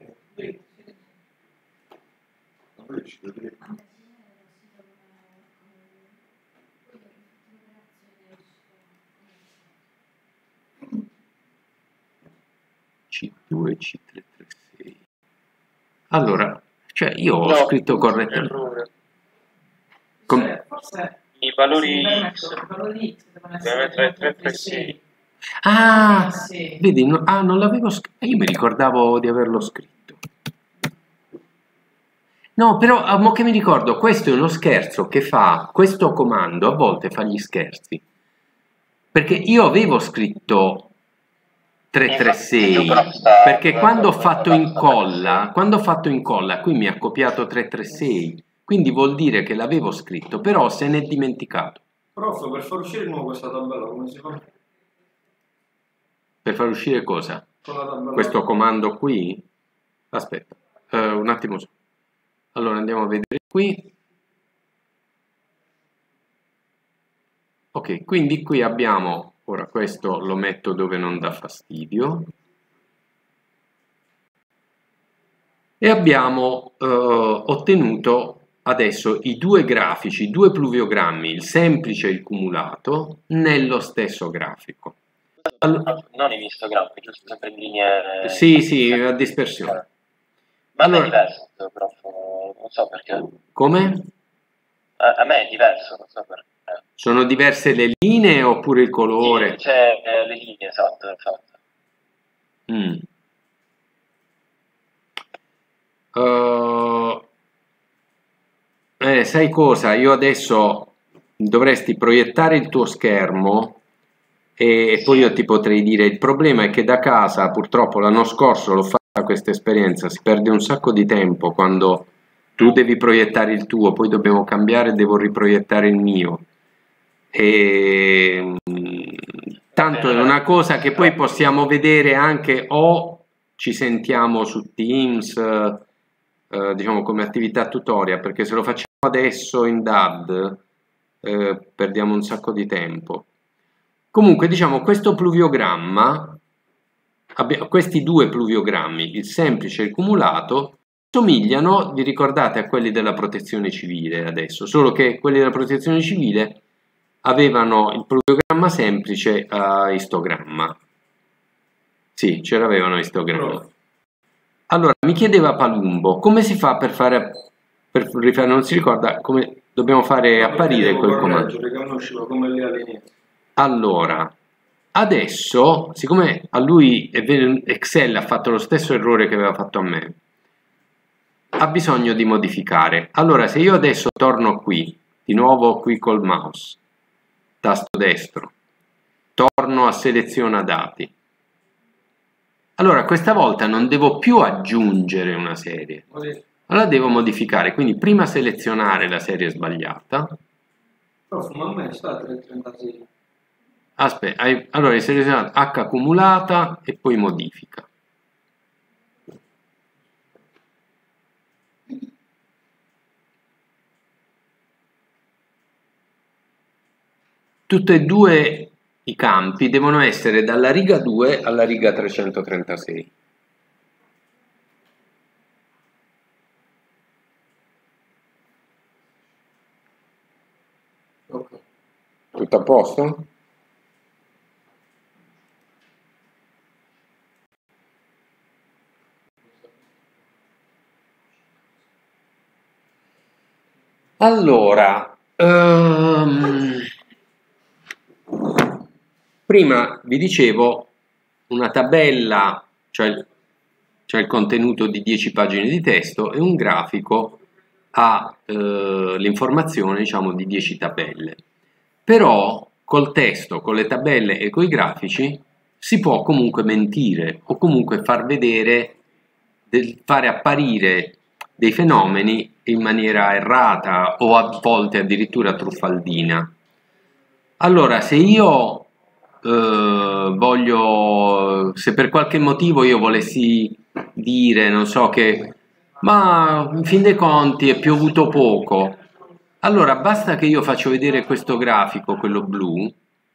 C due C tre tre sei. Allora, cioè io ho No, scritto correttamente. errore. Com- Cioè, forse I valori sì, X i valori X devono deve essere mettere tre tre sei. Ah, Sì. vedi, no- ah, non l'avevo scritto. Io mi ricordavo di averlo scritto. No, però, a mo che mi ricordo, questo è uno scherzo che fa, questo comando a volte fa gli scherzi. Perché io avevo scritto tre tre sei, perché quando ho fatto incolla, quando ho fatto incolla, qui mi ha copiato tre tre sei, quindi vuol dire che l'avevo scritto, però se n'è dimenticato. Prof, per far uscire di nuovo questa tabella, come si fa? Per far uscire cosa? Con la tabella. Questo comando qui? Aspetta, eh, un attimo. Solo. Allora andiamo a vedere qui. Ok, quindi qui abbiamo, ora questo lo metto dove non dà fastidio. E abbiamo eh, ottenuto adesso i due grafici, i due pluviogrammi, il semplice e il cumulato, nello stesso grafico. Allora, Non in istogrammi, giusto per linee... sì, sì, a dispersione. Ma a me Allora- è diverso, prof, non so perché. Come? A, a me è diverso, non so perché. Sono diverse le linee oppure il colore? Sì, c'è eh, le linee, esatto, esatto. Mm. Uh, eh, sai cosa? Io adesso dovresti proiettare il tuo schermo e, e poi io ti potrei dire il problema è che da casa purtroppo l'anno scorso l'ho fatta questa esperienza, si perde un sacco di tempo quando tu devi proiettare il tuo, poi dobbiamo cambiare e devo riproiettare il mio. E, tanto è una cosa che poi possiamo vedere anche o ci sentiamo su Teams, eh, diciamo come attività tutorial, perché se lo facciamo adesso in D A D eh, perdiamo un sacco di tempo. Comunque diciamo questo pluviogramma, questi due pluviogrammi, il semplice e il cumulato, somigliano, vi ricordate, a quelli della protezione civile adesso, solo che quelli della protezione civile avevano il pluviogramma semplice a istogramma. Sì, ce l'avevano a istogramma. Allora, mi chiedeva Palumbo, come si fa per fare, per rifare, non si ricorda come dobbiamo fare apparire quel comando. Che non usciva come lì all'inizio. Allora, adesso, siccome a lui Excel ha fatto lo stesso errore che aveva fatto a me, ha bisogno di modificare. Allora, se io adesso torno qui, di nuovo qui col mouse, tasto destro, torno a seleziona dati. Allora, questa volta non devo più aggiungere una serie, allora devo modificare, quindi prima selezionare la serie sbagliata. Prof, ma a me sta tre trentasei. Aspetta, hai, allora hai selezionato H accumulata e poi modifica. Tutti e due i campi devono essere dalla riga due alla riga trecentotrentasei. Ok. Tutto a posto? Allora, um, prima vi dicevo una tabella, cioè, cioè il contenuto di dieci pagine di testo e un grafico ha eh, l'informazione, diciamo, di dieci tabelle. Però col testo, con le tabelle e con i grafici si può comunque mentire o comunque far vedere, del, fare apparire dei fenomeni in maniera errata o a volte addirittura truffaldina. Allora, se io eh, voglio, se per qualche motivo io volessi dire, non so, che ma in fin dei conti è piovuto poco, Allora, basta che io faccio vedere questo grafico, quello blu,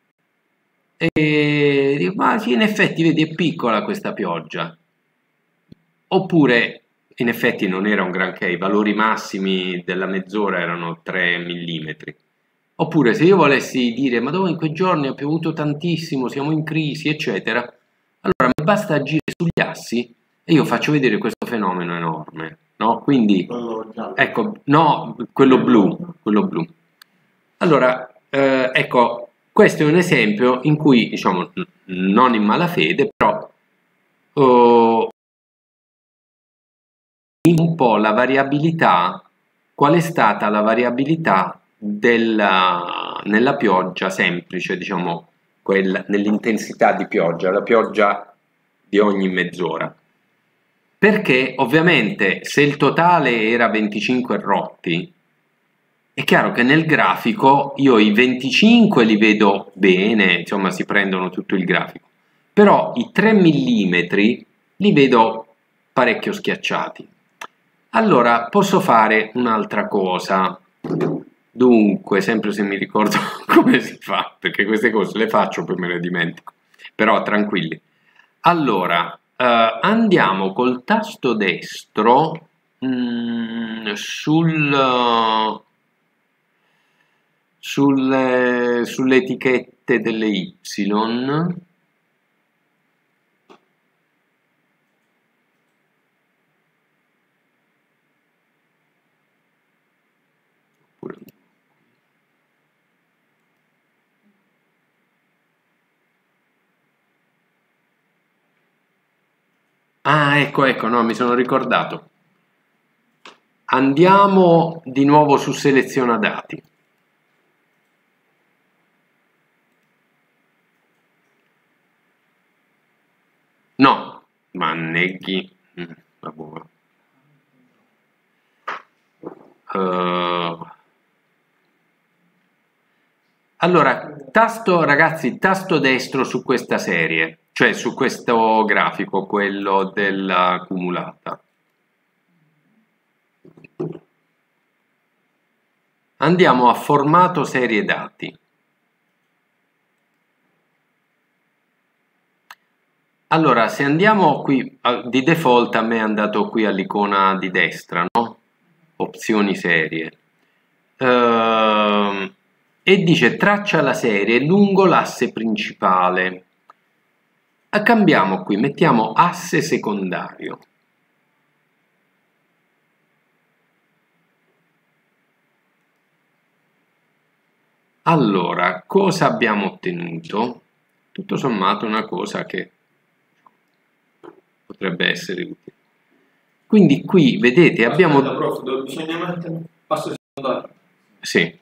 e dico, ma sì, in effetti, vedi, è piccola questa pioggia. Oppure, in effetti non era un granché, i valori massimi della mezz'ora erano tre millimetri. Oppure, se io volessi dire, ma dove in quei giorni ha piovuto tantissimo, siamo in crisi, eccetera, allora mi basta agire sugli assi e io faccio vedere questo fenomeno enorme, no? Quindi, ecco, no, quello blu, quello blu. Allora, eh, ecco, questo è un esempio in cui, diciamo, non in malafede, però oh, un po' la variabilità, qual è stata la variabilità della, nella pioggia semplice, diciamo, quella, nell'intensità di pioggia, la pioggia di ogni mezz'ora. Perché ovviamente se il totale era venticinque rotti, è chiaro che nel grafico io i venticinque li vedo bene, insomma si prendono tutto il grafico, però i tre millimetri li vedo parecchio schiacciati. Allora posso fare un'altra cosa, dunque, sempre se mi ricordo come si fa, perché queste cose le faccio poi me le dimentico, però tranquilli. Allora, eh, andiamo col tasto destro mh, sul... Sulle, sulle etichette delle Y, ah, ecco, ecco, no, mi sono ricordato. Andiamo di nuovo su seleziona dati. No, ma neghi. Uh, allora, tasto, ragazzi, tasto destro su questa serie, cioè su questo grafico, quello dell'accumulata. Andiamo a formato serie dati. Allora, se andiamo qui, di default a me è andato qui all'icona di destra, no? Opzioni serie. Ehm, e dice traccia la serie lungo l'asse principale. E cambiamo qui, mettiamo asse secondario. Allora, cosa abbiamo ottenuto? Tutto sommato una cosa che potrebbe essere utile. Quindi qui, vedete, abbiamo... Aspetta, prof, dove bisogna mettere asse secondario? Sì.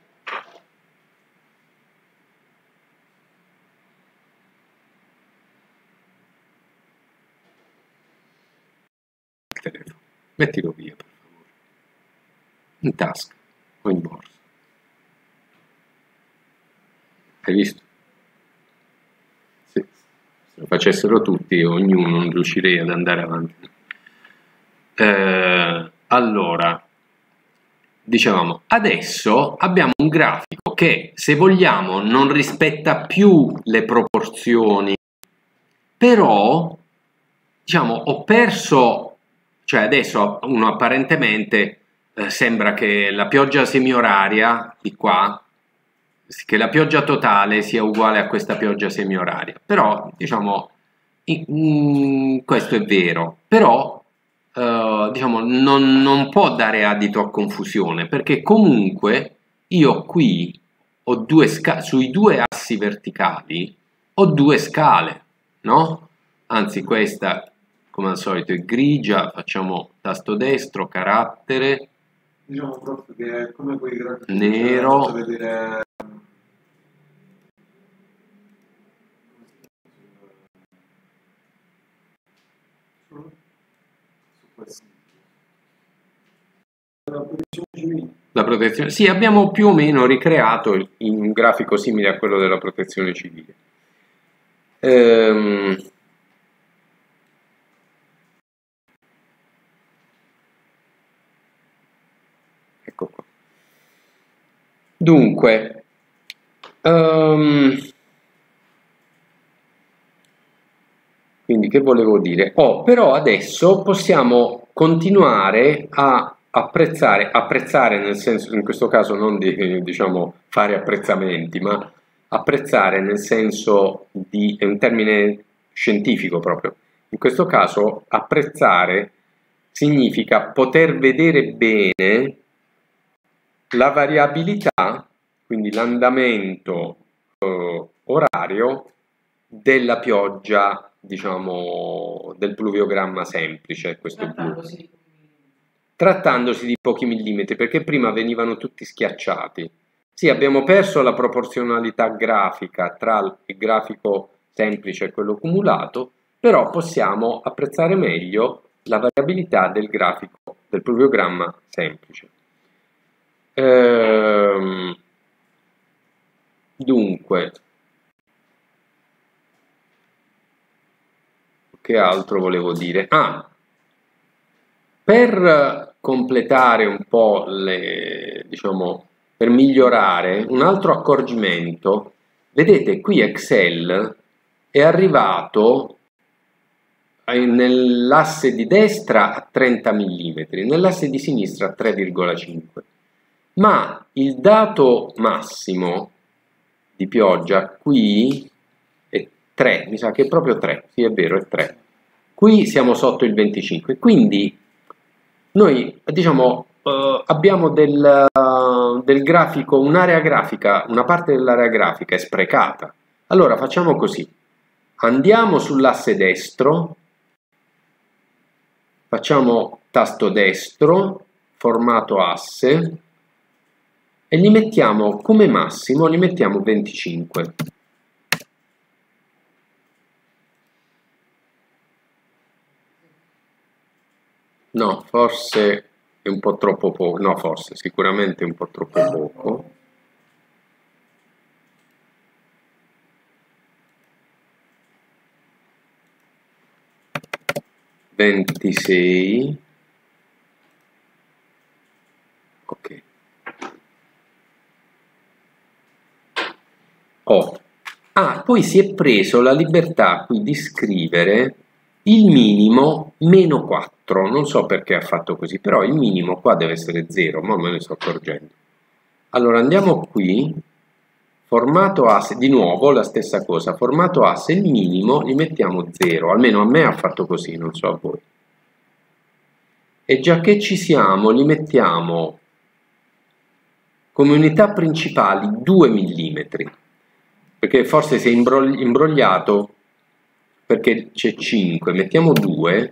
Mettilo via, per favore. In tasca o in borsa. Hai visto? Sì. Se lo facessero tutti, ognuno, non riuscirei ad andare avanti. Eh, allora, dicevamo, adesso abbiamo un grafico che, se vogliamo, non rispetta più le proporzioni, però, diciamo, ho perso, cioè adesso uno apparentemente eh, sembra che la pioggia semioraria di qua, che la pioggia totale sia uguale a questa pioggia semioraria, però, diciamo, in, in, questo è vero, però Uh, diciamo, non, non può dare adito a confusione, perché comunque io qui ho due scale, sui due assi verticali ho due scale, no? Anzi, questa come al solito è grigia, facciamo tasto destro, carattere, diciamo proprio che è come quei grafici nero, che vedere... la protezione. Sì, abbiamo più o meno ricreato in un grafico simile a quello della protezione civile. Ehm... Ecco qua. Dunque, um, quindi che volevo dire? Oh, però adesso possiamo continuare a apprezzare, apprezzare nel senso, in questo caso non di, diciamo, fare apprezzamenti, ma apprezzare nel senso di, è un termine scientifico proprio, in questo caso apprezzare significa poter vedere bene la variabilità, quindi l'andamento eh, orario della pioggia, diciamo, del pluviogramma semplice, questo blu. Trattandosi. Trattandosi di pochi millimetri, perché prima venivano tutti schiacciati. Sì, abbiamo perso la proporzionalità grafica tra il grafico semplice e quello cumulato, però possiamo apprezzare meglio la variabilità del grafico del pluviogramma semplice. Ehm, dunque, che altro volevo dire? Ah, per completare un po' le, diciamo, per migliorare, un altro accorgimento, vedete qui Excel è arrivato nell'asse di destra a trenta millimetri, nell'asse di sinistra a tre virgola cinque, ma il dato massimo di pioggia qui è tre, mi sa che è proprio tre, sì è vero, è tre. Qui siamo sotto il venticinque, quindi noi diciamo eh, abbiamo del, uh, del grafico, un'area grafica, una parte dell'area grafica è sprecata. Allora facciamo così, andiamo sull'asse destro, facciamo tasto destro, formato asse, e li mettiamo come massimo, li mettiamo venticinque. No, forse è un po' troppo poco, no forse, sicuramente è un po' troppo poco. ventisei. Ok. Oh. Ah, poi si è preso la libertà qui di scrivere il minimo meno quattro, non so perché ha fatto così, però il minimo qua deve essere zero, ma me ne sto accorgendo. Allora andiamo qui, formato asse, di nuovo la stessa cosa, formato asse, il minimo gli mettiamo zero, almeno a me ha fatto così, non so a voi. E già che ci siamo, li mettiamo come unità principali due millimetri, perché forse si è imbrogliato perché c'è cinque, mettiamo due,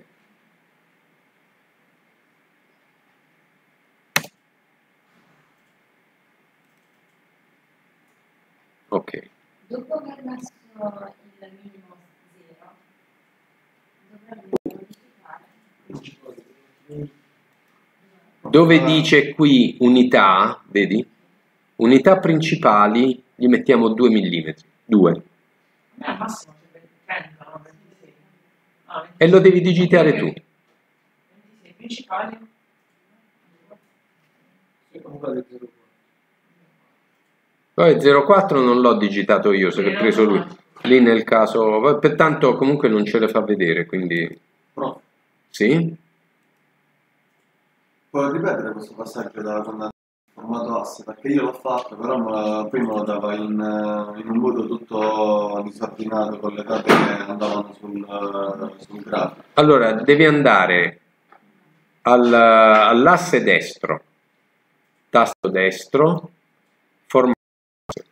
ok. Dopo aver messo il minimo zero, dovremmo modificare. Dove dice qui unità, vedi? Unità principali gli mettiamo due millimetri, due. A me al massimo c'è trenta, no? ventisei. No, ventisei. E lo devi digitare tu. ventisei principali. Sì, comunque del zero. Poi zero quattro non l'ho digitato io, se l'ho preso lui. Lì nel caso, pertanto comunque non ce le fa vedere, quindi Prof, sì. puoi ripetere questo passaggio da quando formato asse? Perché io l'ho fatto, però me- prima lo dava in, eh, in un modo tutto disordinato con le date che andavano sul, sul grafico. Allora, devi andare al- all'asse destro, tasto destro, formato asse.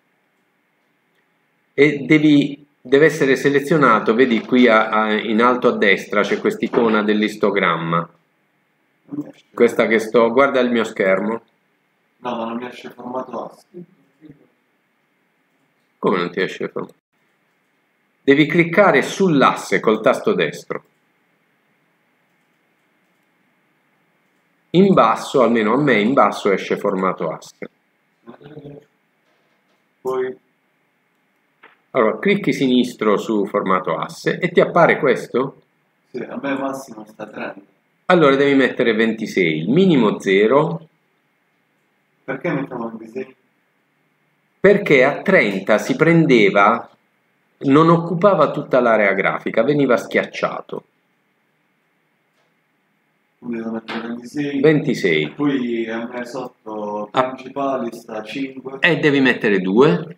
E devi, deve essere selezionato, vedi qui a- a- in alto a destra c'è quest'icona dell'istogramma, Non mi esce. questa che sto, guarda il mio schermo, No, ma non mi esce formato asse. come non ti esce? Devi cliccare sull'asse col tasto destro. In basso, almeno a me in basso esce formato asse. Poi Allora, clicchi sinistro su formato asse e ti appare questo? sì, a me massimo sta trenta. Allora devi mettere ventisei, il minimo zero, Perché mettiamo ventisei? perché a trenta si prendeva, non occupava tutta l'area grafica, veniva schiacciato. Quindi devo mettere ventisei. ventisei. Poi a me sotto Ah. principali sta cinque. E devi mettere due.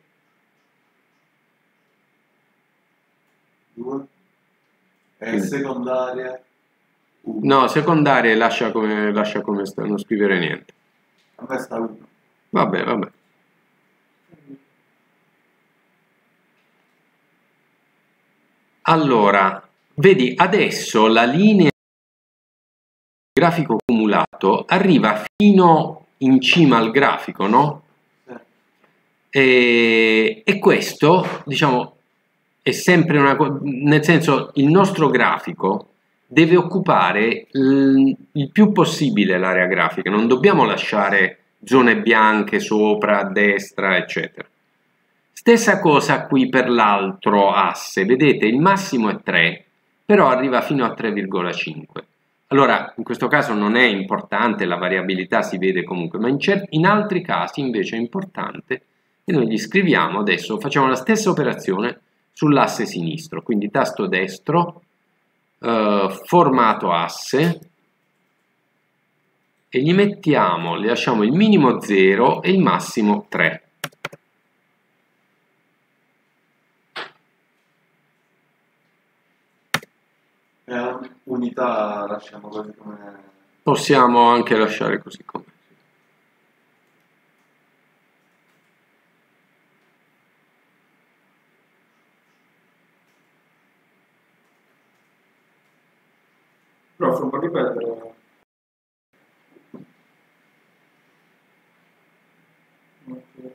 due. E Quindi- secondaria uno. No, secondarie lascia come, lascia come sta, non scrivere niente. A me sta uno. Vabbè, vabbè. Allora, vedi, adesso la linea grafico cumulato arriva fino in cima al grafico, no? Sì. E, e questo, diciamo, è sempre una cosa, nel senso, il nostro grafico deve occupare il, il più possibile l'area grafica, non dobbiamo lasciare zone bianche sopra, a destra, eccetera. Stessa cosa qui per l'altro asse, vedete, il massimo è tre, però arriva fino a tre virgola cinque. Allora, in questo caso non è importante, la variabilità si vede comunque, ma in, in altri casi invece è importante e noi gli scriviamo adesso, facciamo la stessa operazione sull'asse sinistro, quindi tasto destro, eh, formato asse, e gli mettiamo, gli lasciamo il minimo zero e il massimo tre. E unità lasciamo così come. Possiamo anche lasciare così com'è. Prof, non può ripetere? Ok.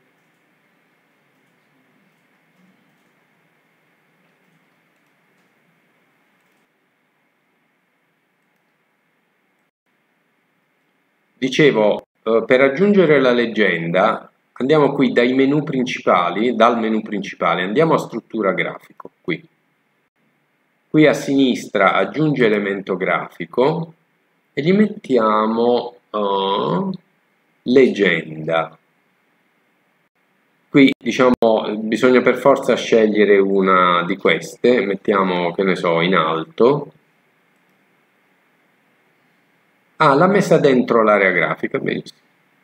Dicevo, eh, per aggiungere la leggenda, andiamo qui dai menu principali, dal menu principale, andiamo a struttura grafico, qui. Qui a sinistra aggiunge elemento grafico e gli mettiamo uh, leggenda. Qui diciamo bisogna per forza scegliere una di queste, mettiamo, che ne so, in alto. Ah, l'ha messa dentro l'area grafica, benissimo.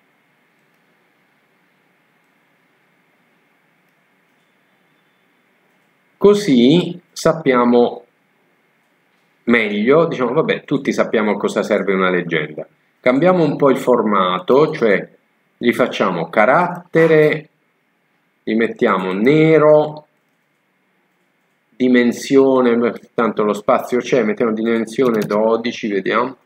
Così sappiamo meglio, diciamo, vabbè, tutti sappiamo a cosa serve una leggenda. Cambiamo un po' il formato, cioè gli facciamo carattere, gli mettiamo nero, dimensione, tanto lo spazio c'è, mettiamo dimensione dodici, vediamo.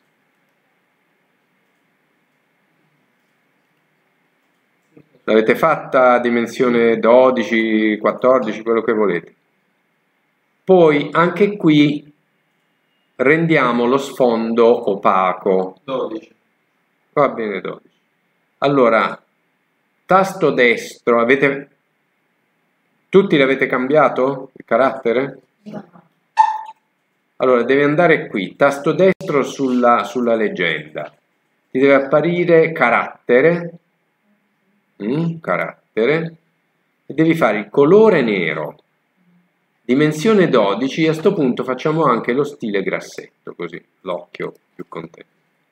L'avete fatta dimensione dodici, quattordici, quello che volete. Poi anche qui rendiamo lo sfondo opaco. dodici. Va bene, dodici. Allora, tasto destro, avete tutti l'avete cambiato il carattere? Allora, deve andare qui, tasto destro sulla, sulla leggenda. Ti deve apparire carattere, mm, carattere, e devi fare il colore nero, dimensione dodici, e a sto punto facciamo anche lo stile grassetto, così l'occhio più contento.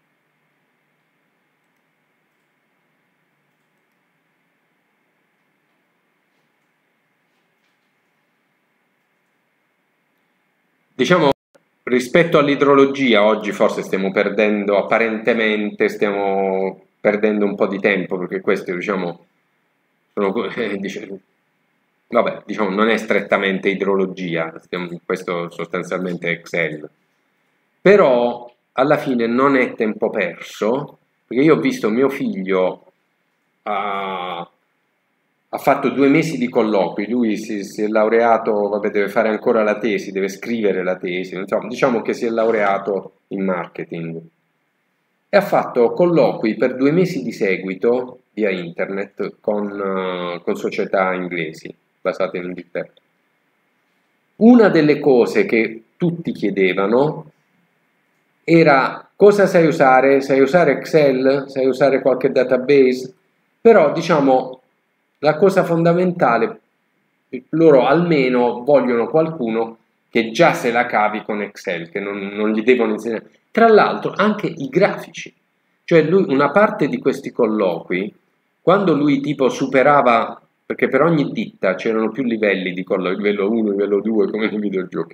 Diciamo, rispetto all'idrologia, oggi forse stiamo perdendo, apparentemente stiamo perdendo un po' di tempo, perché questo, diciamo, sono, eh, dice, vabbè, diciamo, non è strettamente idrologia, stiamo, questo sostanzialmente è Excel. Però, alla fine, non è tempo perso, perché io ho visto mio figlio a... ha fatto due mesi di colloqui, lui si, si è laureato, vabbè, deve fare ancora la tesi, deve scrivere la tesi, insomma, diciamo che si è laureato in marketing e ha fatto colloqui per due mesi di seguito via internet con, uh, con società inglesi basate in Inghilterra. Una delle cose che tutti chiedevano era: cosa sai usare? Sai usare Excel? Sai usare qualche database? Però, diciamo, la cosa fondamentale, loro almeno vogliono qualcuno che già se la cavi con Excel, che non, non gli devono insegnare. Tra l'altro anche i grafici, cioè lui, una parte di questi colloqui, quando lui tipo superava, perché per ogni ditta c'erano più livelli di colloqui, livello uno, livello due, come nei videogiochi,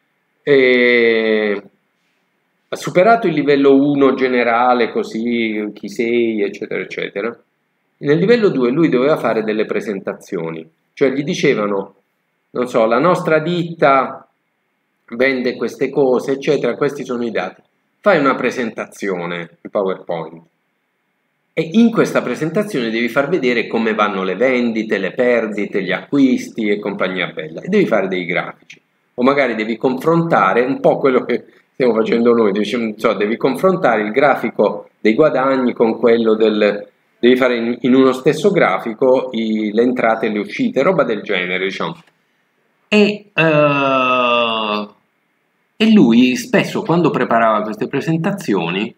e ha superato il livello uno generale, così, chi sei, eccetera, eccetera. Nel livello due lui doveva fare delle presentazioni, cioè gli dicevano, non so, la nostra ditta vende queste cose, eccetera, questi sono i dati. Fai una presentazione in PowerPoint e in questa presentazione devi far vedere come vanno le vendite, le perdite, gli acquisti e compagnia bella, e devi fare dei grafici, o magari devi confrontare un po' quello che stiamo facendo noi, devi, so, devi confrontare il grafico dei guadagni con quello del... devi fare in, in uno stesso grafico i, le entrate e le uscite, roba del genere, diciamo. E, uh, e lui spesso quando preparava queste presentazioni,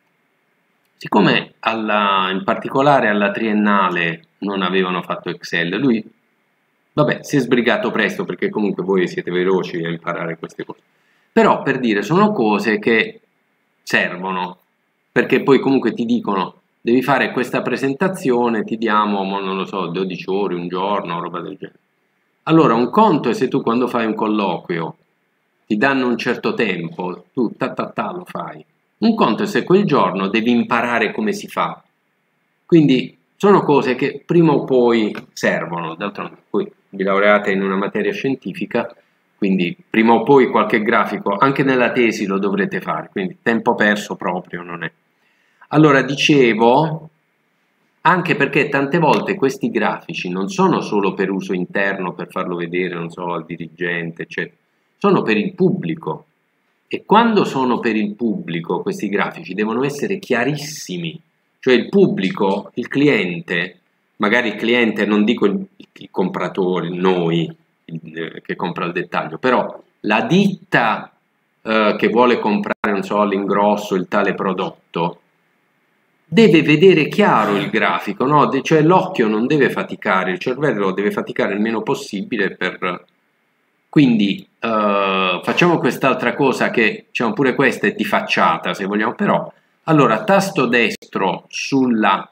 siccome alla, in particolare alla triennale non avevano fatto Excel, lui, vabbè, si è sbrigato presto perché comunque voi siete veloci a imparare queste cose. Però per dire, sono cose che servono, perché poi comunque ti dicono devi fare questa presentazione, ti diamo, non lo so, dodici ore, un giorno, roba del genere. Allora, un conto è se tu quando fai un colloquio ti danno un certo tempo, tu ta ta ta lo fai. Un conto è se quel giorno devi imparare come si fa. Quindi sono cose che prima o poi servono. D'altronde poi vi laureate in una materia scientifica, quindi prima o poi qualche grafico, anche nella tesi lo dovrete fare, quindi tempo perso proprio non è. Allora, dicevo, anche perché tante volte questi grafici non sono solo per uso interno, per farlo vedere, non so, al dirigente, eccetera, sono per il pubblico. E quando sono per il pubblico, questi grafici devono essere chiarissimi. Cioè il pubblico, il cliente, magari il cliente, non dico il, il compratore, noi, il, che compra il dettaglio, però la ditta eh, che vuole comprare, non so, all'ingrosso il tale prodotto, deve vedere chiaro il grafico, no? De, cioè l'occhio non deve faticare, il cervello deve faticare il meno possibile per... Quindi uh, facciamo quest'altra cosa che, diciamo, pure questa è di facciata, se vogliamo, però, allora, tasto destro sulla,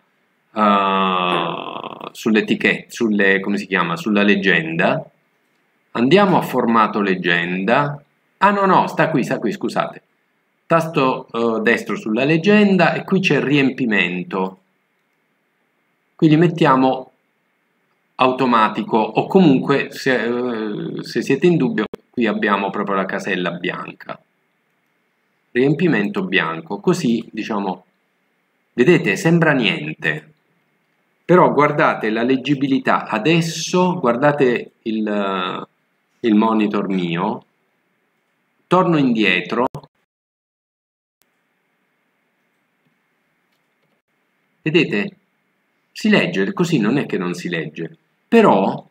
uh, sull'etichetta, sulle, come si chiama, sulla leggenda, andiamo a formato leggenda, ah no, no, sta qui, sta qui, scusate, tasto uh, destro sulla leggenda e qui c'è il riempimento, quindi mettiamo automatico o comunque se, eh, se siete in dubbio qui abbiamo proprio la casella bianca, riempimento bianco, così diciamo, vedete, sembra niente, però guardate la leggibilità adesso, guardate il, il monitor mio, torno indietro, vedete, si legge, così non è che non si legge, però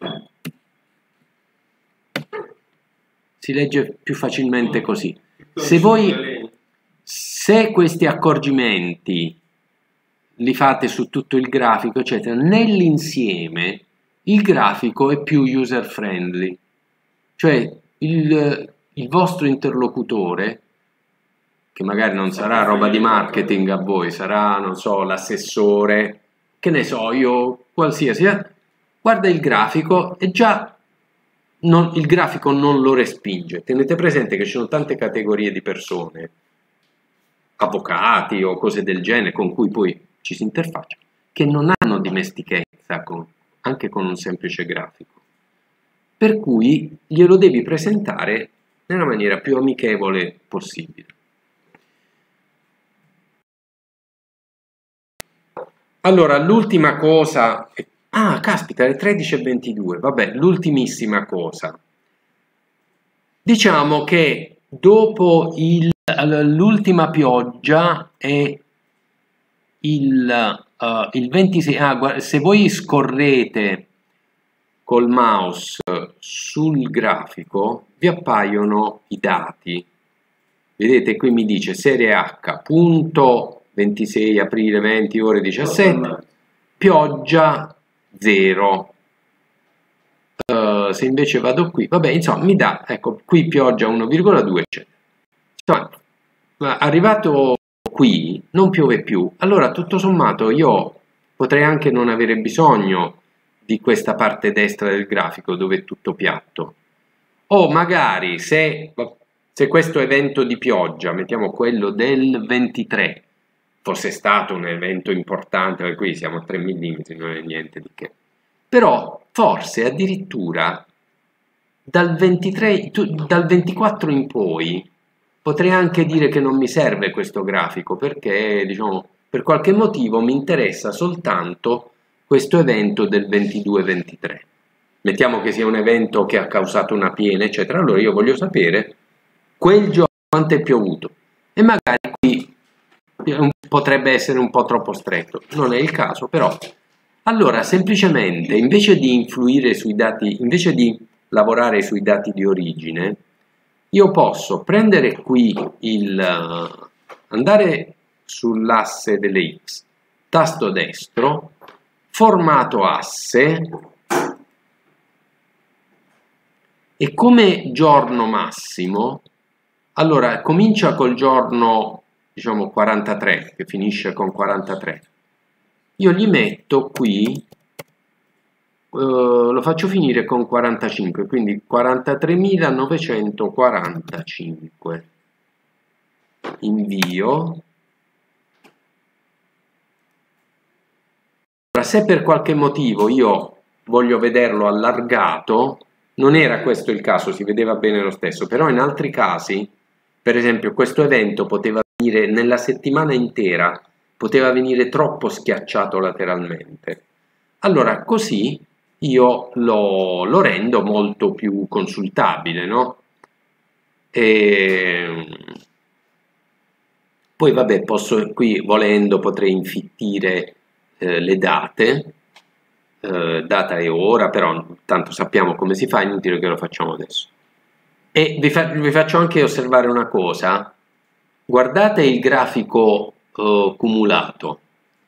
si legge più facilmente così. Se voi, se questi accorgimenti li fate su tutto il grafico, eccetera, nell'insieme il grafico è più user friendly, cioè il, il vostro interlocutore, che magari non sarà roba di marketing a voi, sarà, non so, l'assessore, che ne so io, qualsiasi, eh? Guarda il grafico e già non, il grafico non lo respinge. Tenete presente che ci sono tante categorie di persone, avvocati o cose del genere, con cui poi ci si interfaccia, che non hanno dimestichezza con, anche con un semplice grafico. Per cui glielo devi presentare nella maniera più amichevole possibile. Allora, l'ultima cosa... Ah, caspita, le tredici e ventidue, vabbè, l'ultimissima cosa. Diciamo che dopo l'ultima pioggia è il, uh, il ventisei... Ah, guarda, se voi scorrete col mouse sul grafico, vi appaiono i dati. Vedete, qui mi dice serie H, punto ventisei aprile, venti ore diciassette, pioggia zero. Uh, se invece vado qui, vabbè, insomma, mi dà, ecco, qui pioggia uno virgola due, eccetera. Insomma, arrivato qui, non piove più. Allora, tutto sommato, io potrei anche non avere bisogno di questa parte destra del grafico dove è tutto piatto. O magari, se, se questo evento di pioggia, mettiamo quello del ventitré, fosse stato un evento importante, perché qui siamo a tre millimetri, non è niente di che. Però forse addirittura dal ventitré, dal ventiquattro in poi potrei anche dire che non mi serve questo grafico, perché diciamo per qualche motivo mi interessa soltanto questo evento del ventidue ventitré. Mettiamo che sia un evento che ha causato una piena, eccetera. Allora io voglio sapere quel giorno quanto è piovuto, e magari qui potrebbe essere un po' troppo stretto, non è il caso, però. Allora, semplicemente, invece di influire sui dati, invece di lavorare sui dati di origine, io posso prendere qui il, andare sull'asse delle X, tasto destro, formato asse, e come giorno massimo, allora comincia col giorno, diciamo, quarantatré, che finisce con quarantatré. Io gli metto qui, uh, lo faccio finire con quarantacinque, quindi quarantatremilanovecentoquarantacinque. Invio. Ora, se per qualche motivo io voglio vederlo allargato, non era questo il caso, si vedeva bene lo stesso, però in altri casi, per esempio, questo evento poteva venire nella settimana intera, poteva venire troppo schiacciato lateralmente. Allora, così io lo, lo rendo molto più consultabile, no? E poi, vabbè, posso, qui volendo potrei infittire eh, le date, eh, data e ora, però tanto sappiamo come si fa, è inutile che lo facciamo adesso. E vi, fa, vi faccio anche osservare una cosa. Guardate il grafico Uh, cumulato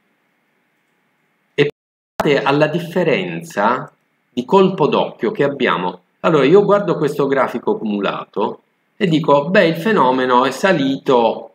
e pensate alla differenza di colpo d'occhio che abbiamo. Allora io guardo questo grafico cumulato e dico, beh, il fenomeno è salito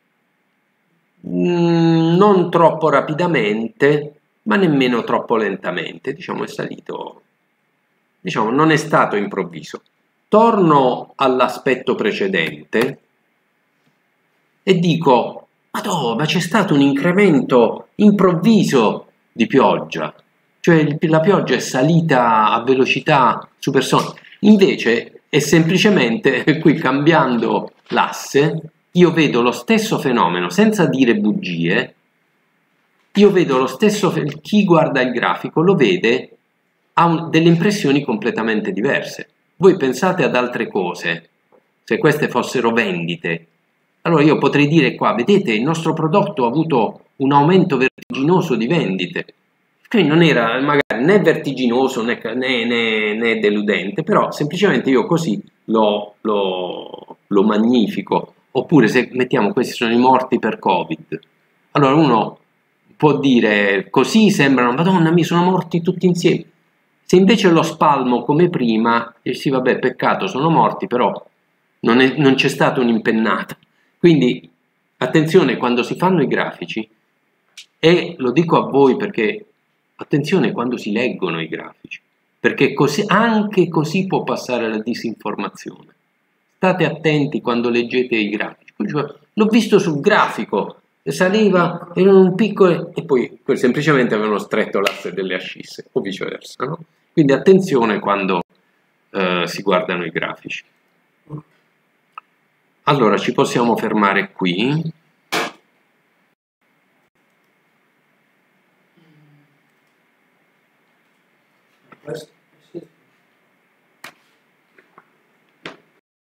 mh, non troppo rapidamente, ma nemmeno troppo lentamente, diciamo è salito, diciamo non è stato improvviso. Torno all'aspetto precedente e dico, Madò, ma c'è stato un incremento improvviso di pioggia, cioè la pioggia è salita a velocità supersonica. Invece è semplicemente, qui cambiando l'asse, io vedo lo stesso fenomeno, senza dire bugie, io vedo lo stesso, chi guarda il grafico lo vede, ha un, delle impressioni completamente diverse. Voi pensate ad altre cose, se queste fossero vendite, allora io potrei dire qua, vedete, il nostro prodotto ha avuto un aumento vertiginoso di vendite. Quindi non era magari né vertiginoso né, né, né, né deludente, però semplicemente io così lo, lo, lo magnifico. Oppure se mettiamo questi sono i morti per Covid. Allora uno può dire, così sembrano, Madonna mia, sono morti tutti insieme. Se invece lo spalmo come prima, e sì vabbè, peccato, sono morti, però non, è, non c'è stata un'impennata. Quindi attenzione quando si fanno i grafici, e lo dico a voi perché attenzione quando si leggono i grafici, perché così, anche così può passare la disinformazione. State attenti quando leggete i grafici. L'ho visto sul grafico, saliva, erano un piccolo, e poi semplicemente avevano stretto l'asse delle ascisse, o viceversa, no? Quindi attenzione quando eh, si guardano i grafici. Allora ci possiamo fermare qui. Questo.